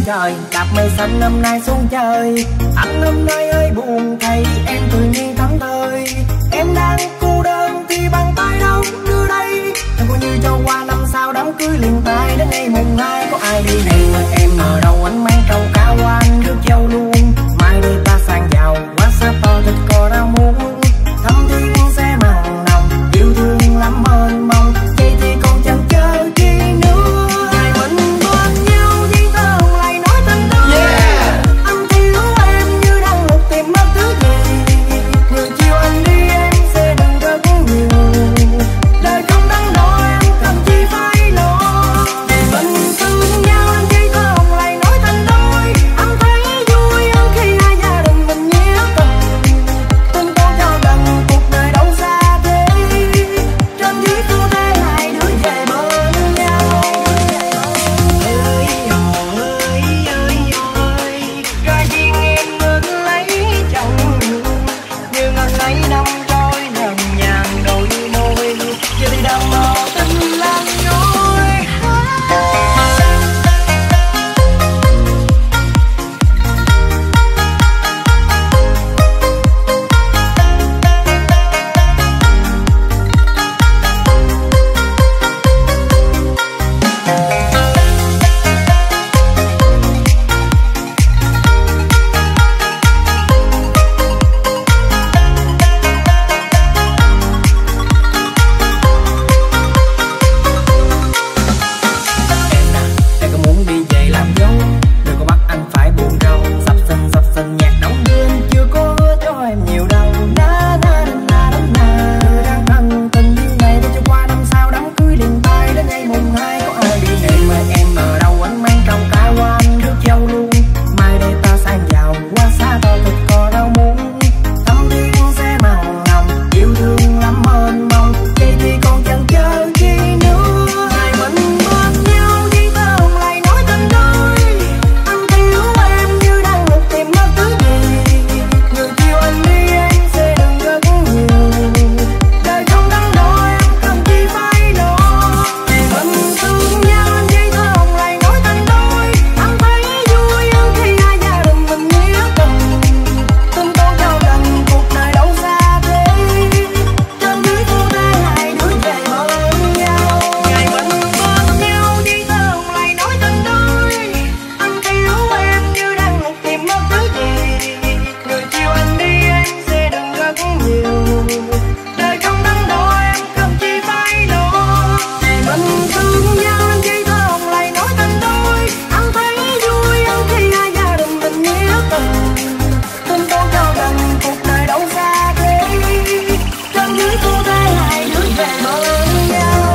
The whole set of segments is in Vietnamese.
trời, đạp mây xanh năm nay xuống chơi. Anh hôm nay hơi buồn, thấy em tự nhiên thẫn thơi. Em đang cô đơn thì bàn tay đâu đưa đây. Em coi như cho qua năm sau đám cưới liền tay. Đến ngày mùng 2 có ai đi này mà em ở đâu, anh mang trâu cá qua anh rước dâu luôn. Mai đây ta sang giàu, quá xa to thịt cò rau muống. Thăm thiên sẽ mặn nồng, yêu thương lắm mênh mông. Vậy thì còn chần chờ chi nữa. Ngày mình bên nhau chỉ tơ hồng lại nói tình đôi. Anh thiếu em như đang lục tìm mất thứ gì. Người chiều anh đi em sẽ đừng rất nhiều. Đời không đắn đo em cần chi phải lo. Mình thương nhau anh chỉ tơ hồng lại nói tình đôi. Anh thấy vui hơn khi hai gia đình mình nghĩa tình. Tình tôi cho gần cuộc đời đâu xa thế. Trên dưới cô thế hai đứa về bên nhau. Ơi ra duyên em ước lấy chồng. Nhưng anh ấy năm trôi nhàn nhàn đôi môi. Giờ thì đang mơ tình lan nhối. Em có muốn đi về làm dâu, đừng có bắt anh phải buồn rầu. Sắp xinh nhạc đóng đưa chưa có hứa cho em nhiều đâu. Na na na na na. Đang cần tình duyên này để cho qua năm sau đám cưới liền tay. Đến ngày mùng 2 có ai đi này mà em ở đâu, anh mang trâu cá qua anh rước dâu luôn. Mai đây ta sang giàu, qua xa to thịt cò rau muống. Thăm thiên sẽ mặn nồng, yêu thương lắm mênh mông. Vậy thì còn chần chờ chi nữa. Ngày mình bên nhau chỉ tơ hồng lại nói tình đôi. Anh thiếu em như đang lục tìm mất thứ gì. Người chiều anh đi em sẽ đừng rất nhiều. Đời không đắn đo em cần chi phải lo. Ngày mình thương nhau anh chỉ tơ hồng lại nói tình đôi. Anh thấy vui hơn khi hai gia đình mình nghĩa tình. Tình tôi cho gần cuộc đời đâu xa thế. Trên dưới cô thế hai đứa về bên nhau. Ngày mình bên nhau chỉ tơ hồng lại nói tình đôi. Anh thiếu em như đang lục tìm mất thứ gì. Người chiều anh đi em sẽ đừng rất nhiều. Đời không đắn đo em cần chi phải lo. Ngày mình thương nhau anh chỉ tơ hồng lại nói tình đôi. Anh thấy vui hơn khi hai gia đình mình nghĩa tình. Tình tôi cho gần cuộc đời đâu xa thế. Trên dưới cô thế hai đứa về bên nhau.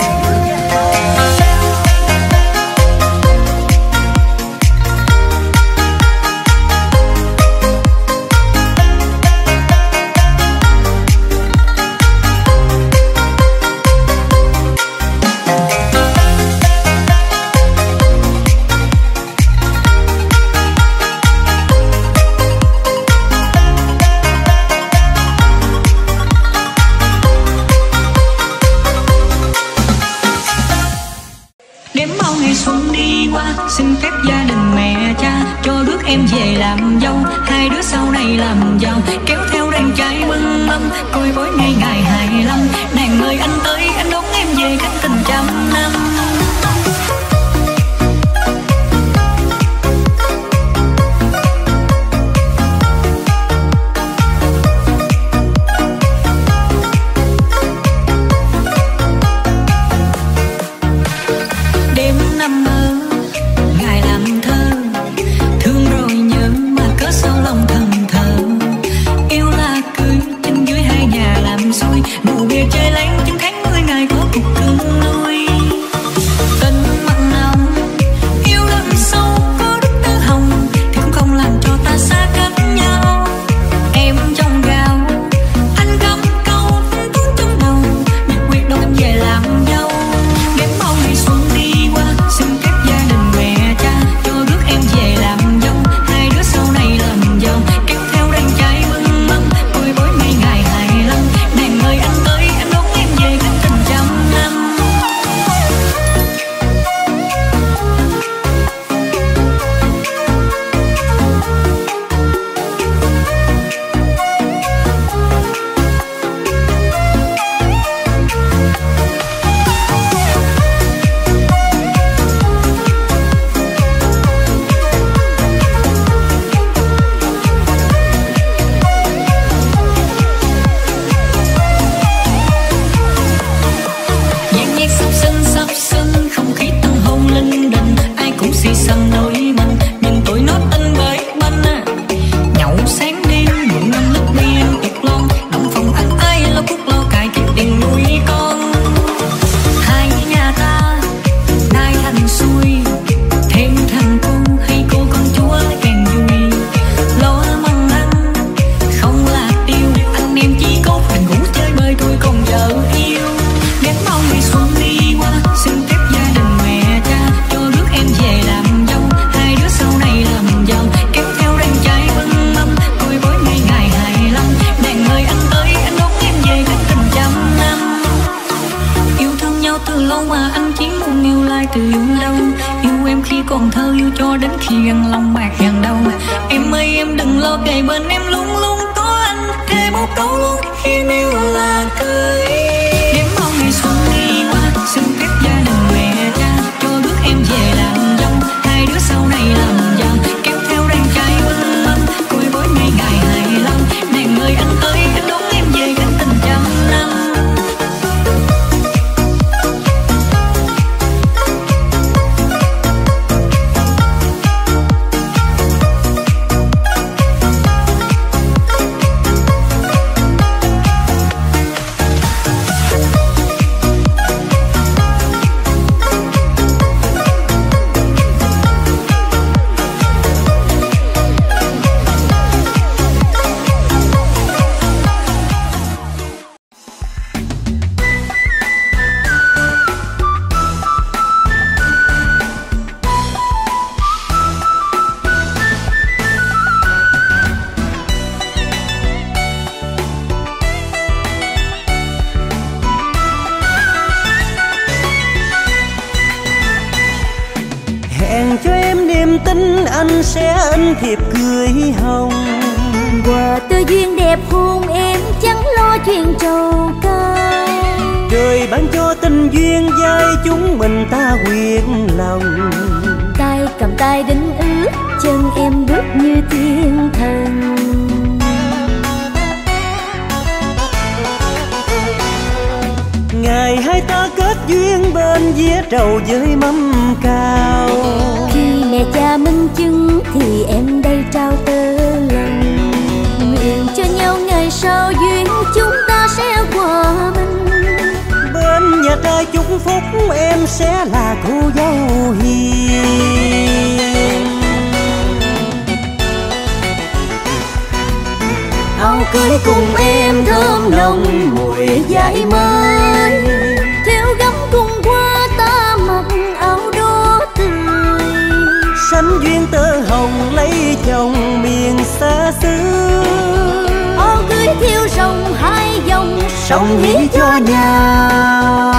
Đếm bao ngày xuân đi qua, xin phép gia đình mẹ cha cho rước em về làm dâu. Hai đứa sau này làm giàu, kéo theo đàn trai bưng mâm, coi bói ngày ngày 25. Nàng ơi anh tới, anh đón em về cánh tình trăm năm. Đêm năm mơ, ngày làm thơ, thương rồi nhớ mà cớ sao lòng thầm thờ. Yêu là cưới chân dưới hai nhà làm xui, rượu bia chơi lén chứng tháng 10 từ lâu mà anh chỉ muốn yêu lại từ đâu. Yêu em khi còn thơ, yêu cho đến khi gần lòng bạc gần đầu. Em ơi em đừng lo, kề bên em luôn luôn có anh. Thề một câu luôn khi yêu là cưới. Đêm bao ngày xuân đi qua, xin phép gia đình mẹ cha cho bước em về làm dâu. Hai đứa sau này làm giàu, kéo theo đàn trai bưng mâm, coi bối ngày ngày 25. Nàng ơi anh ơi, anh đón em về cánh tình trăm năm. Anh sẽ in thiệp cưới hồng, quà tơ duyên đẹp hôn em chẳng lo chuyện trầu cao. trời ban cho tình duyên dai chúng mình ta quyện lòng. Tay cầm tay đính ước, chân em bước như thiên thần. Ngày hai ta kết duyên bên vía trầu với mâm cao. Khi mẹ cha minh chứng thì em đây trao tơ lòng. Nguyện cho nhau ngày sau duyên chúng ta sẽ hòa mình. Bên nhà trai chúc phúc em sẽ là cô dâu hiền. Áo cưới cùng em thơm nồng mùi dại mới. Theo gấm cùng qua ta mặc áo đỏ tươi. Sánh duyên tơ hồng lấy chồng miền xa xứ. Áo cưới theo rồng hai dòng Song hỷ cho nhau.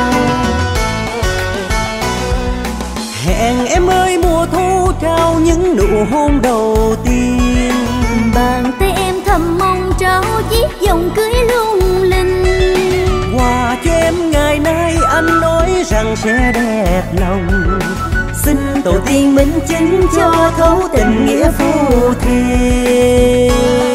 Hẹn em ơi mùa thu trao những nụ hôn đầu tiên. Bàn tay em thầm mong trao chiếc vòng cưới lung linh. Quà cho em ngày nay anh nói rằng sẽ đẹp lòng. Xin tổ tiên minh chứng cho thấu tình nghĩa phu thê.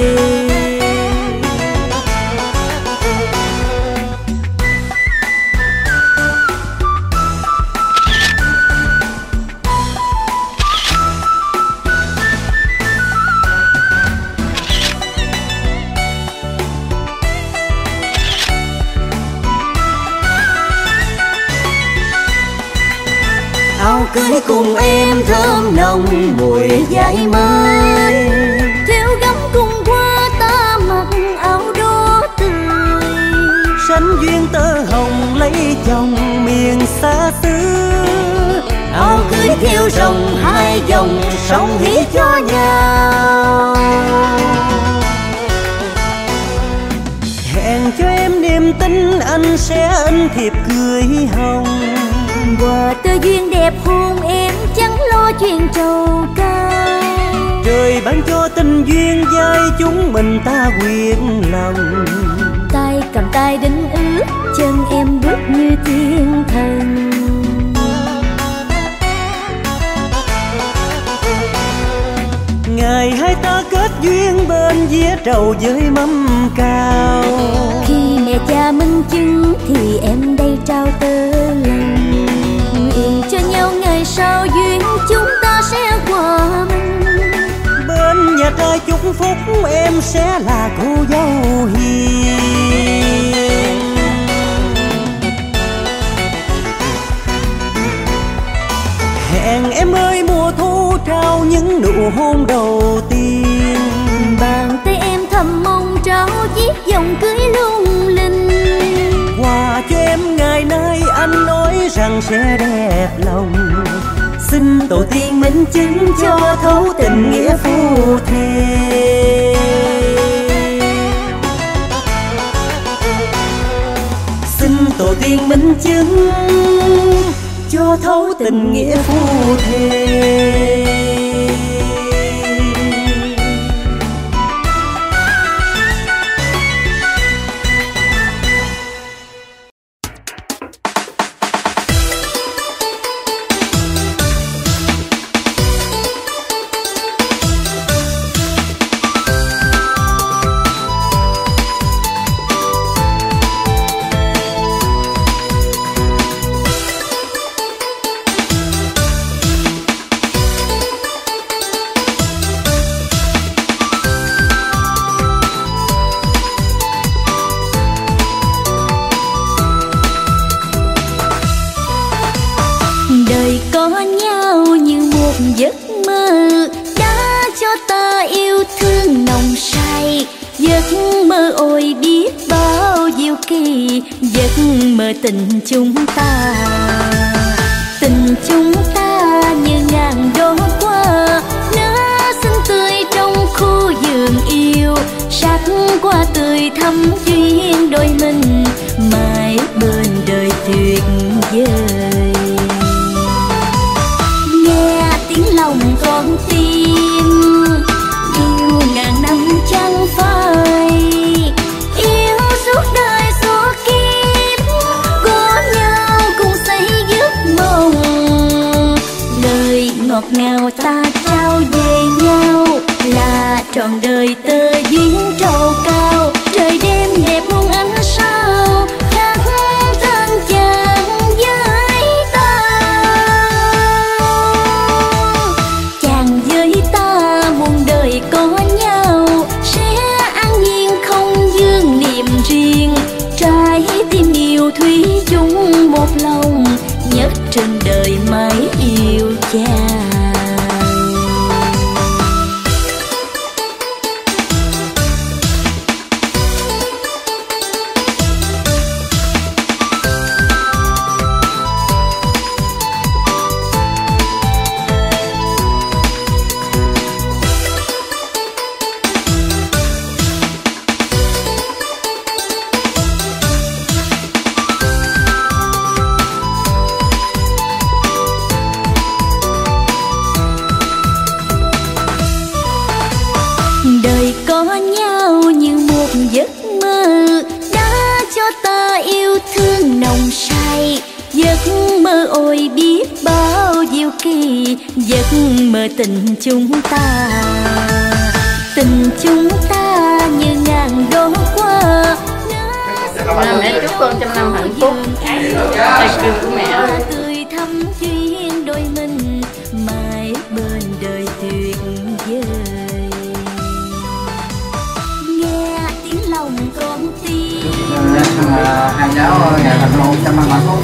Áo cưới cùng em thơm nồng mùi dại mới. Theo gấm cùng qua ta mặc áo đỏ tươi. Sánh duyên tơ hồng lấy chồng miền xa xứ. Áo cưới theo rồng hai dòng song hỷ cho nhau. Hẹn cho em niềm tin anh sẽ in thiệp cưới hồng. Quà tơ duyên đẹp hôn em chẳng lo chuyện trầu cao. Trời ban cho tình duyên dai chúng mình ta quyện lòng. Tay cầm tay đính ước, chân em bước như thiên thần. Ngày hai ta kết duyên bên vía trầu với mâm cao. Khi mẹ cha minh chứng thì em đây trao tơ lòng. Nguyện cho nhau ngày sau duyên chúng ta sẽ hòa mình. Bên nhà trai chúc phúc em sẽ là cô dâu hiền. Hẹn em ơi mùa thu trao những nụ hôn đầu tiên. Bàn tay em thầm mong trao chiếc vòng cưới lung linh. Quà cho em ngày nay anh nói rằng sẽ đẹp lòng. Xin tổ tiên minh chứng cho thấu tình nghĩa phu thê. Xin tổ tiên minh chứng cho thấu tình nghĩa phu thề. Đời có nhau như một giấc mơ đã cho ta yêu thương nồng say. Giấc mơ ôi biết bao diệu kỳ, giấc mơ tình chúng ta. Tình chúng ta như ngàn đóa hoa nở xinh tươi trong khu vườn yêu. Sắc hoa tươi thắm duyên đôi mình mãi bên đời tuyệt vời. Nghe tiếng lòng con tim yêu ngàn năm chẳng phai, yêu suốt đời suốt kiếp, có nhau cùng xây giấc mộng. Lời ngọt ngào ta trao về nhau là trọn đời tơ duyên trầu cao. Trời đêm đẹp muôn ánh sao khác thân chàng với ta. Chàng với ta muôn đời có nhau sẽ an nhiên không vương niềm riêng. Trái tim yêu thủy chung một lòng nhất trên đời mãi yêu chàng. Đời có nhau như một giấc mơ đã cho ta yêu thương nồng say. Giấc mơ ôi biết bao diệu kỳ, giấc mơ tình chúng ta. Tình chúng ta như ngàn đóa hoa. Mẹ chúc con trăm năm hạnh phúc. Tài cười của mẹ. Tươi thắm duyên đôi mình mãi bên đời tuyệt vời. Nghe tiếng lòng con tim hai cháu nhà thành một trăm năm hạnh phúc.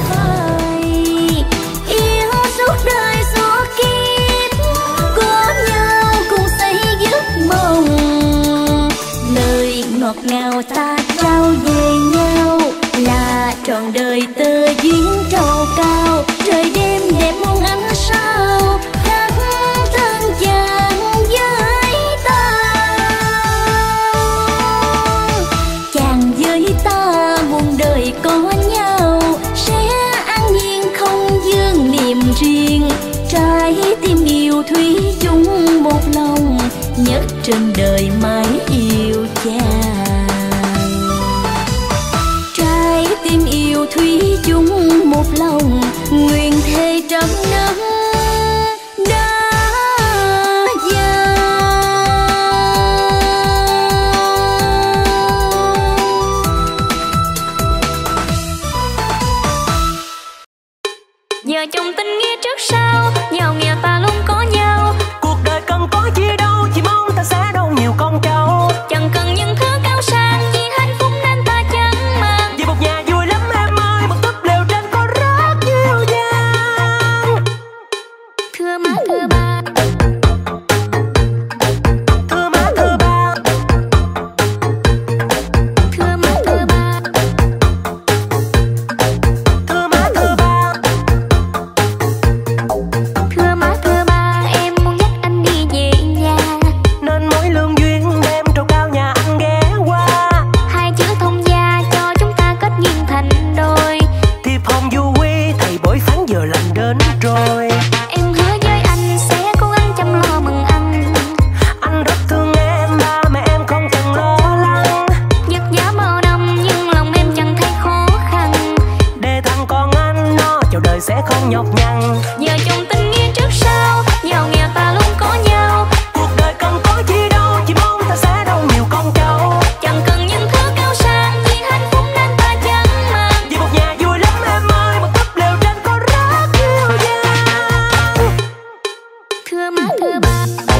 yêu suốt đời suốt kiếp, có nhau cùng xây giấc mộng. Lời ngọt ngào ta trao về nhau là trọn đời tơ duyên trầu cao. Trời đêm đẹp muôn ánh sao khác thân chàng với ta. Chàng với ta muôn đời có nhau sẽ an nhiên không vương niềm riêng. Trái tim yêu thủy chung một lòng nhất trên đời mãi yêu chàng. Trái tim yêu thủy chung một lòng nguyện thề trăm năm đã dày. Giờ trong tình nghĩa trước sau, giàu nghèo ta luôn có nhau. Cuộc đời cần có gì đâu, chỉ mong ta sẽ đâu nhiều con cháu. Chẳng cần những thứ cao sang, vì hạnh phúc nên ta chẳng màng. Vì một nhà vui lắm em ơi, một túp lều tranh có rất nhiều gian. Thưa má thưa ba, Thưa má thưa ba, thưa má thưa ba, thưa má thưa ba. thưa má thưa ba, em muốn dắt anh đi về nhà. Nên mỗi lương duyên đem trầu cao nhà anh ghé. sẽ không nhọc nhằn. Giờ chồng tình nghĩa trước sau, giàu nghèo ta luôn có nhau. Cuộc đời cần có chi đâu, chỉ mong ta sẽ đâu nhiều con cháu. Chẳng cần những thứ cao sang, vì hạnh phúc nên ta chẳng màng. Vì một nhà vui lắm em ơi, một túp lều tranh có rất nhiều gian. Thưa má thưa ba,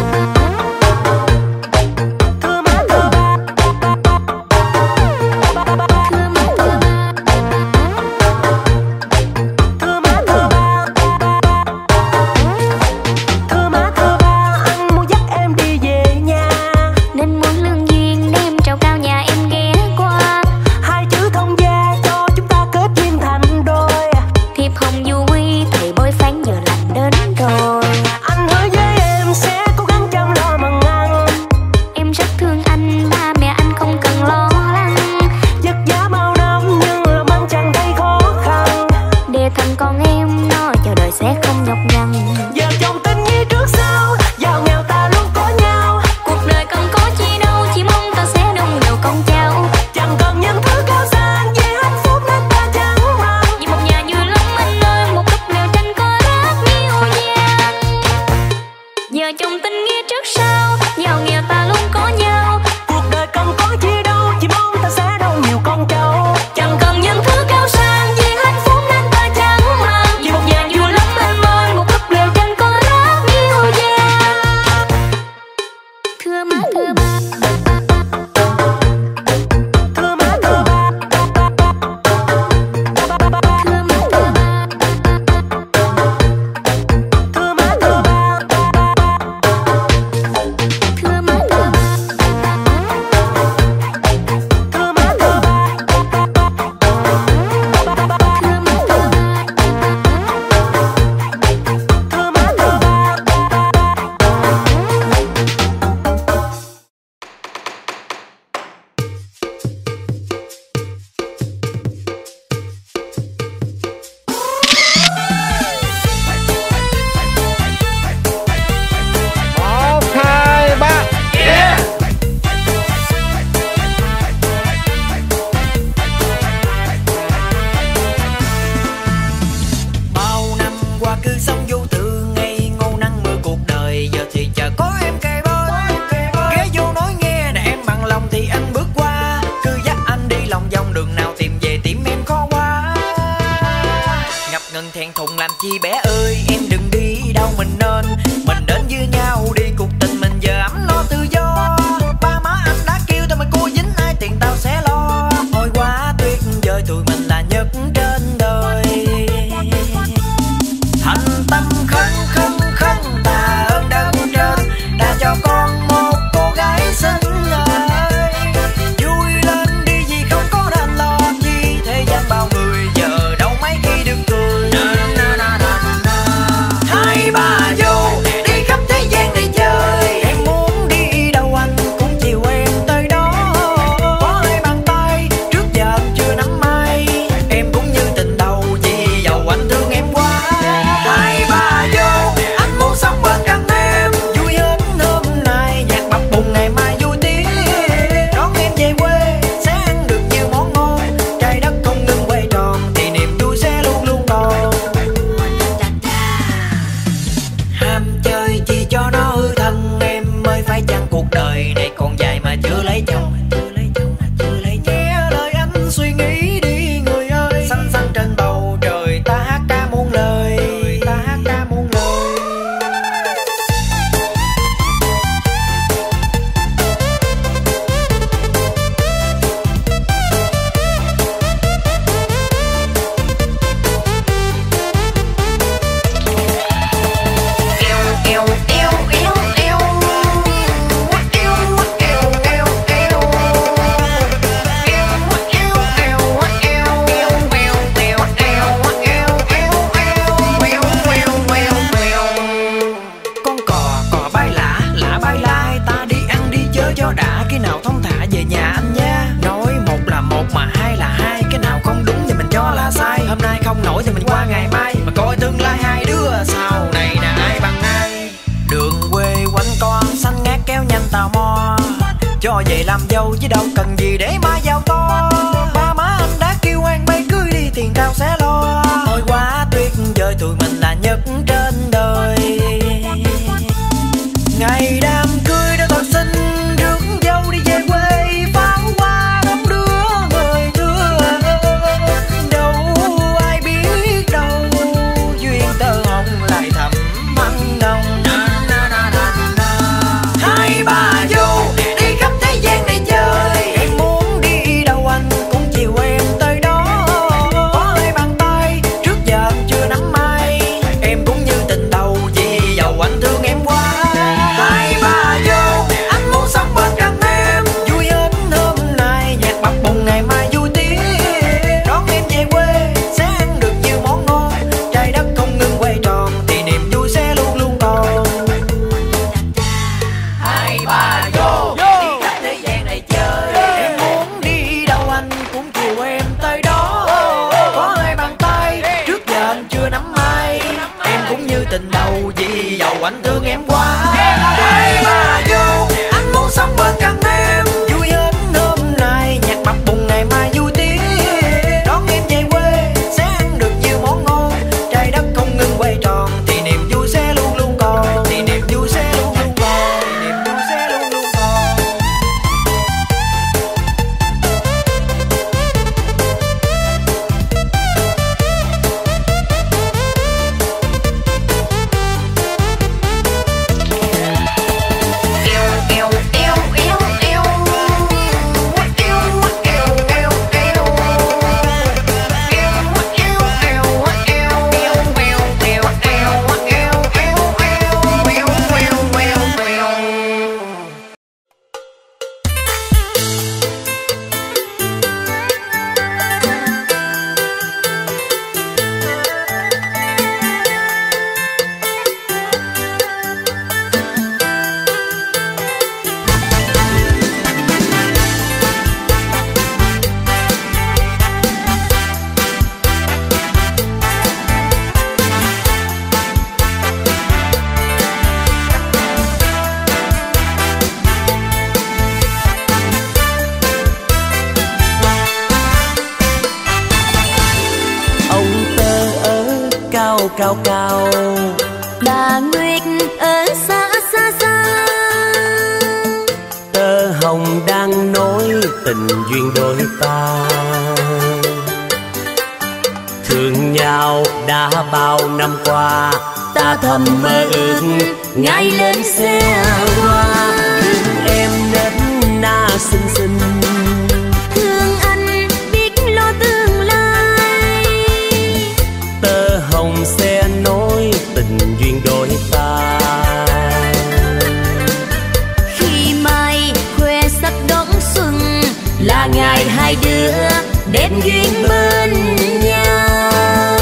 cho về làm dâu chứ đâu cần gì để má giàu to. Ba má anh đã kêu anh bay cưới đi, tiền tao sẽ lo. Thôi quá tuyệt vời. anh thương em quá. Ai mà vô, anh muốn sống bên cạnh em. Vui hết hôm nay, nhạc bập bùng ngày mai vui tiếng. Đón em về quê, sẽ ăn được nhiều món ngon. Trái đất không ngừng quay tròn, thì niềm vui sẽ luôn luôn còn. Thì niềm vui sẽ luôn luôn còn. Thì niềm vui sẽ luôn luôn còn. Cao cao, bà Nguyệt ở xa xa xa. tơ hồng đang nối tình duyên đôi ta. Thương nhau đã bao năm qua, ta thầm mơ ước ngày lên xe hoa. Thương em đến na xinh xinh, Thương anh biết lo tương lai. tơ hồng sẽ nối tình duyên đôi ta. Khi mai khoe sắc đón xuân, là ngày hai đứa đến duyên bên nhau.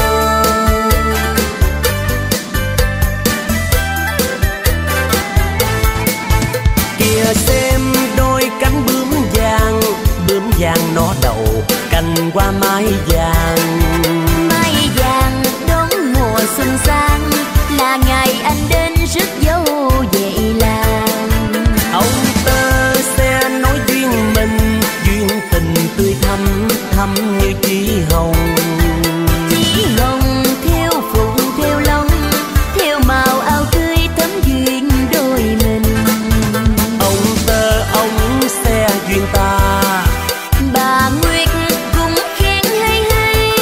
Kìa xem đôi cánh bướm vàng nó đầu cành qua mái vàng. Mai vàng đón mùa xuân sang, là ngày anh đến rước dâu về làng. Ông tơ sẽ nối duyên mình, duyên tình tươi thắm thắm như chí hồng. Chí hồng theo phụng theo long, theo màu áo tươi thắm duyên đôi mình. Ông tơ ông sẽ duyên ta, Bà Nguyệt cũng khen hay hay.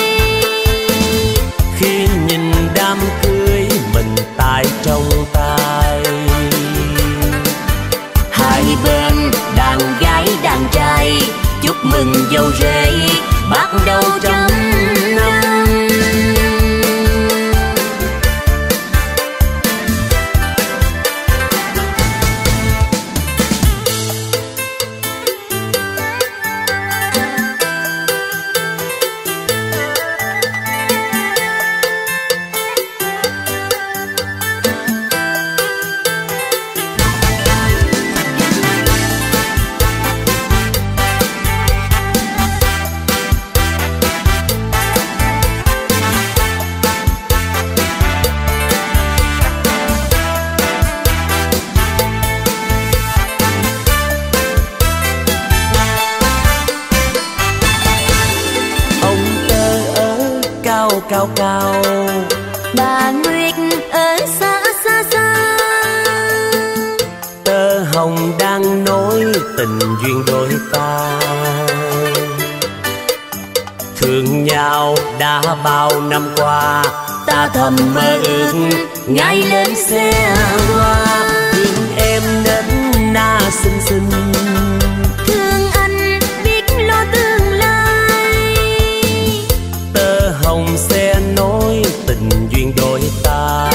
khi nhìn đám cưới mình tại trong tay. Hai bên đàn gái đàn trai, chúc mừng dâu rể bắt đầu trăm năm. Cao cao, Bà Nguyệt ở xa xa xa. tơ hồng đang nối tình duyên đôi ta. Thương nhau đã bao năm qua, ta thầm mơ ước ngày lên xe hoa. Thương em đến na xinh xinh, Thương anh biết lo tương lai. tơ hồng sẽ nối tình duyên đôi ta.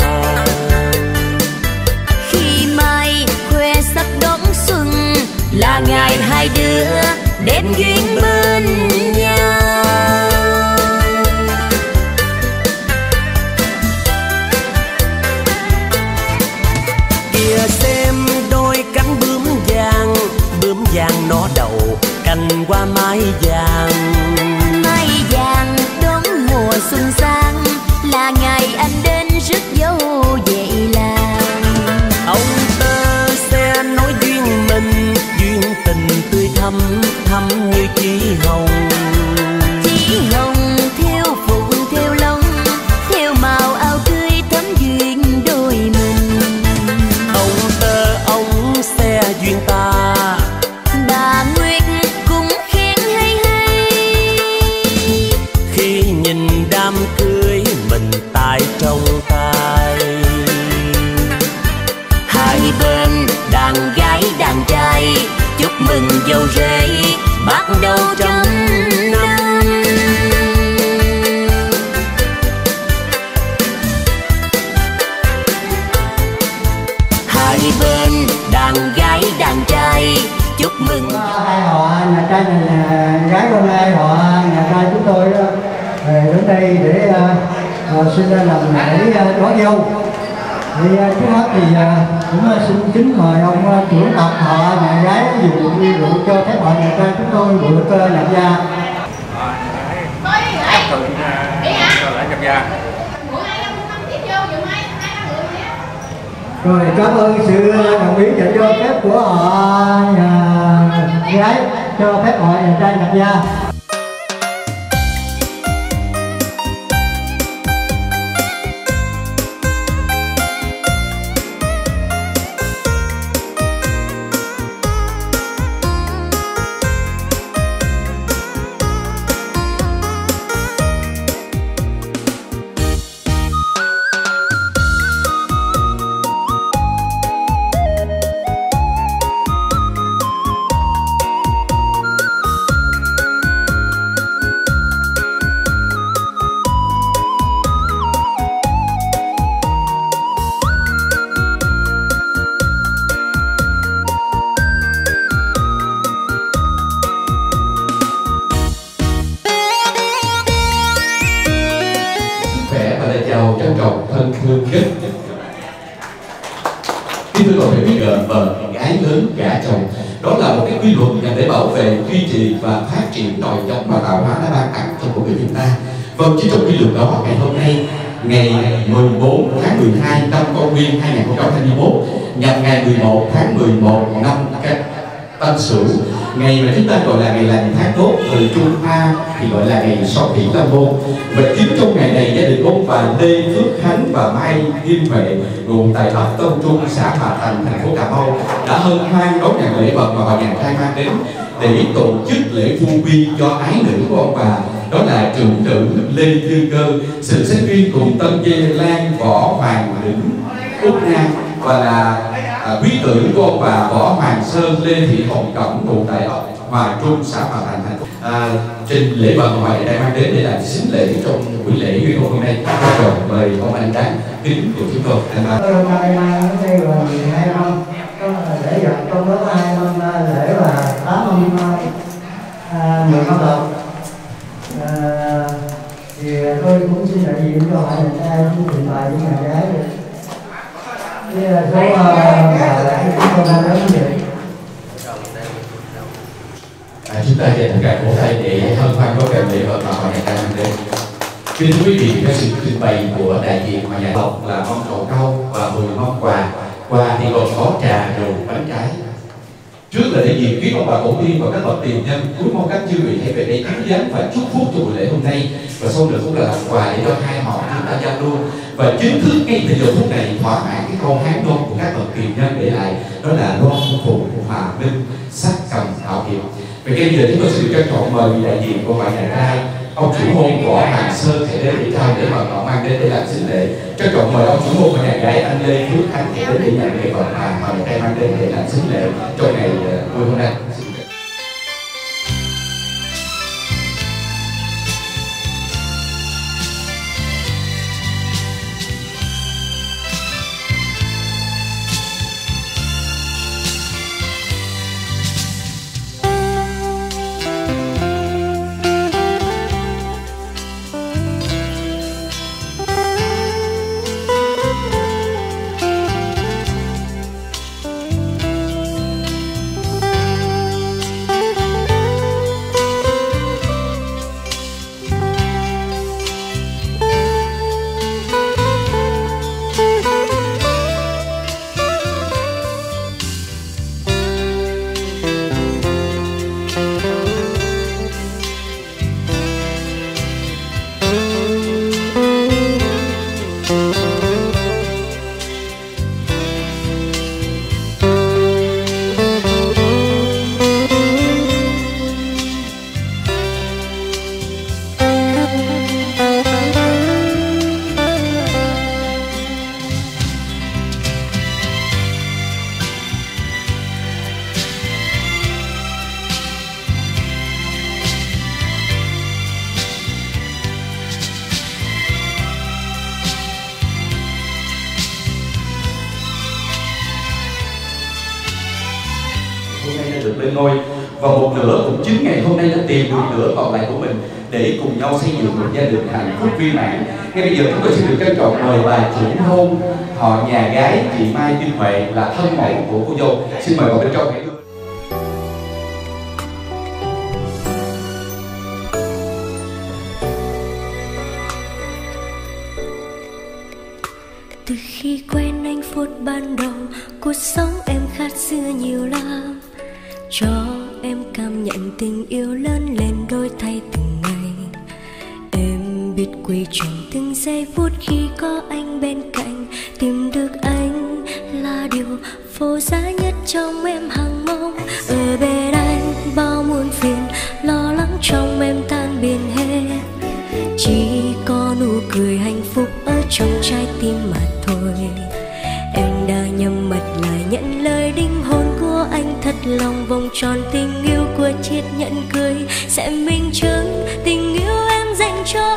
Khi mai khoe sắc đón xuân, là ngày hai đứa đến duyên bên nhau. Kìa xem đôi cánh bướm vàng nó đầu cành qua mái vàng. Mai vàng đón mùa xuân sang, là ngày anh đến rước dâu về làng. thắm thắm như chí hồng. Chí hồng theo phụng theo long, theo màu áo tươi thắm duyên đôi mình. Ông tơ ông xe duyên ta, Bà Nguyệt cũng khen hay hay. khi nhìn đám cưới mình tay trong tay. Hai bên đàn gái đàn trai chúc mừng dâu rể bắt đầu trong năm. Hai bên đàn gái đàn trai chúc mừng. Hai họ nhà trai nhà gái hôm nay họ nhà trai chúng tôi đến đây để xin làm lễ đón dâu. Thì trước hết thì cũng xin kính mời ông trưởng tộc họ nhà gái dùng ly rượu cho phép họ nhà trai chúng tôi được nhập gia. Rồi cảm ơn sự đồng ý và cho phép của họ nhà gái cho phép họ nhà trai nhập gia. chào trân trọng thân thương nhất. Khi tôi còn phải biết vợ gái lớn gả chồng, đó là một cái quy luật nhằm để bảo vệ, duy trì và phát triển nòi giống mà tạo hóa đã ban tặng cho cuộc đời chúng ta. Vâng, chỉ trong quy luật đó, ngày hôm nay, ngày 14 tháng 12 năm Công nguyên 2021, nhằm ngày 11 tháng 11 năm Tân Sửu, ngày mà chúng ta gọi là ngày lành tháng tốt, thời Trung Hoa thì gọi là ngày Song Hỷ Tam Môn. Và chính trong ngày này, gia đình ông bà Lê Phước Khánh và Mai Kim Huệ ngụ tại ấp Tân Trung, xã Hòa Thành, thành phố Cà Mau đã hân hoan đón nhận lễ vật mà họ nhà trai mang đến để tổ chức lễ phu quy cho ái nữ của ông bà. Đó là trưởng nữ Lê Dương Cơ, sự xét duyên cùng tân dê Lan Võ Hoàng Lĩnh Úc Nam, và là quý tử của ông bà Võ Hoàng Sơn Lê Thị Hồng Cẩm ngụ tại ấp Hòa Trung, xã Hòa Thành, thành phố. Trên lễ vật mà ngoại đang mang đến để làm xính lễ trong buổi lễ duyên hôn hôm nay, rồi mời ông anh Đáng kính của chúng tôi. Hôm nay mang đến đây là 12 năm, lễ vật trong đó 2 năm lễ là 8 năm 10 năm đầu. Thì tôi cũng xin đại diện cho họ nhà trai cũng trình bày với nhà gái rồi. Số chúng tôi đang đến vậy. Chúng ta dành tất cả cổ tay để hân hoan có kèm lễ vật mà họ nhà trai mang đến. Kính thưa quý vị, cái sự trình bày của đại diện họ nhà tộc là mâm trầu cau và 10 mâm quà. Quà thì còn có trà, rượu, bánh trái. Trước là để diện viết ông bà tổ tiên và các bậc tiền nhân, cuối mong các chư vị hãy về đây thắng giáng và chúc phúc cho buổi lễ hôm nay. Và sau nữa cũng là tặng quà để cho hai họ chúng ta giao lưu và chính thức ngay từ giờ phút này thỏa mãn cái câu hát non của các bậc tiền nhân để lại, đó là loan phụng hòa minh sắc cầm thảo hiệp. Vậy bây giờ chúng tôi xin trân trọng mời đại diện của bà nhà trai, ông chủ hôn Võ Hoàng Sơn hãy đến để trao để mà họ mang đến để làm xính lễ. Trân trọng mời ông chủ hôn và nhà gái anh Lê Phước Khánh hãy đến để nhận lễ vật mà họ nhà trai mang đến để làm xính lễ trong ngày vui hôm nay. lên ngôi, và một nửa cũng chính ngày hôm nay đã tìm được nửa còn lại của mình để cùng nhau xây dựng một gia đình hạnh phúc viên mãn. Ngay bây giờ chúng tôi xin được trân trọng mời bà chủ hôn họ nhà gái chị Mai Kim Huệ là thân mẫu của cô dâu. Xin mời vào bên trong hãy đưa. Từ khi quen anh phút ban đầu, cuộc sống em khác xưa nhiều lắm. Cho em cảm nhận tình yêu lớn lên đôi thay từng ngày. Em biết quý trọng từng giây phút khi có anh bên cạnh. Tìm được anh là điều vô giá nhất trong em hằng mong. Ở bên anh bao muôn phiền, lo lắng trong em tan biến hết. Chỉ có nụ cười hạnh phúc ở trong trái tim mà thôi. Em đã nhắm mắt lại nhận lời đính hôn của anh, thật lòng vòng tròn tình yêu của chiếc nhẫn cưới sẽ minh chứng tình yêu em dành cho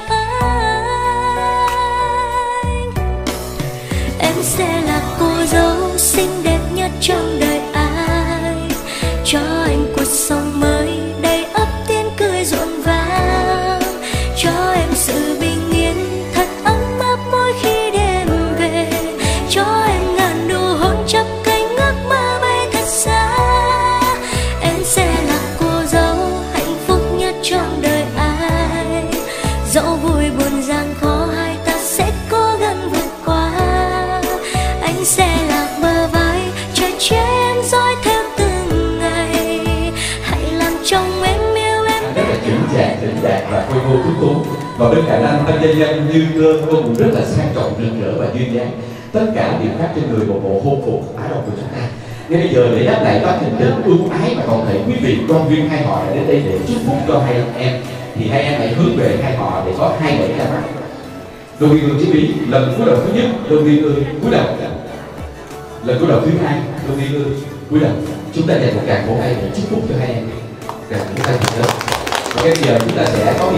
anh. Em sẽ là cô dâu xinh đẹp nhất trong đời anh, cho anh cuộc sống mới đầy ắp tiếng cười rộn vang, cho em sự bình yên thật ấm áp mỗi khi đêm về, cho em ngàn nụ hôn chắp cánh ước mơ bay thật xa. Em sẽ là cô dâu hạnh phúc nhất trong đời ai, dẫu vui buồn gian khó hai ta sẽ cố gắng vượt qua. Anh sẽ là bờ vai chờ che em dõi theo từng ngày, hãy làm chồng em yêu em. Rất là chững chạc, định đạt và khôi ngô tuấn tú. Và bên cạnh anh tân gia nhân Như Cơ, cô cũng rất là sang trọng, rực rỡ và duyên dáng. Tất cả điểm khác trên người một bộ hôn phục Á Đông của chúng ta. Ngay bây giờ để đáp lại các tình tình ưu ái mà toàn thể quý vị con viên hai họ đã đến đây để chúc phúc cho hai em, thì hai em hãy hướng về hai họ để có hai bảy ra mắt. Đôi Nguyên Ương Chí Bí, lần cúi đầu thứ nhất, Đôi Nguyên Ương cúi đầu. Lần cúi đầu thứ hai, Đôi Nguyên Ương cúi đầu. Chúng ta dành một tràng vỗ tay để chúc phúc cho hai em. Tràng vỗ tay thật lớn. Và ngay bây giờ chúng ta sẽ có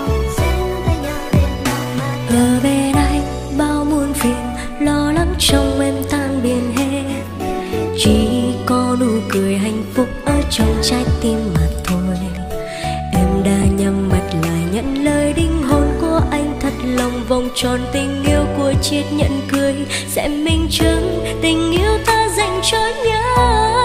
ở bên anh bao muôn phiền, lo lắng trong em tan biến hết. Chỉ có nụ cười hạnh phúc ở trong trái tim mà thôi. Em đã nhắm mắt lại nhận lời đính hôn của anh, thật lòng vòng tròn tình yêu của chiếc nhẫn cưới sẽ minh chứng tình yêu ta dành cho nhau.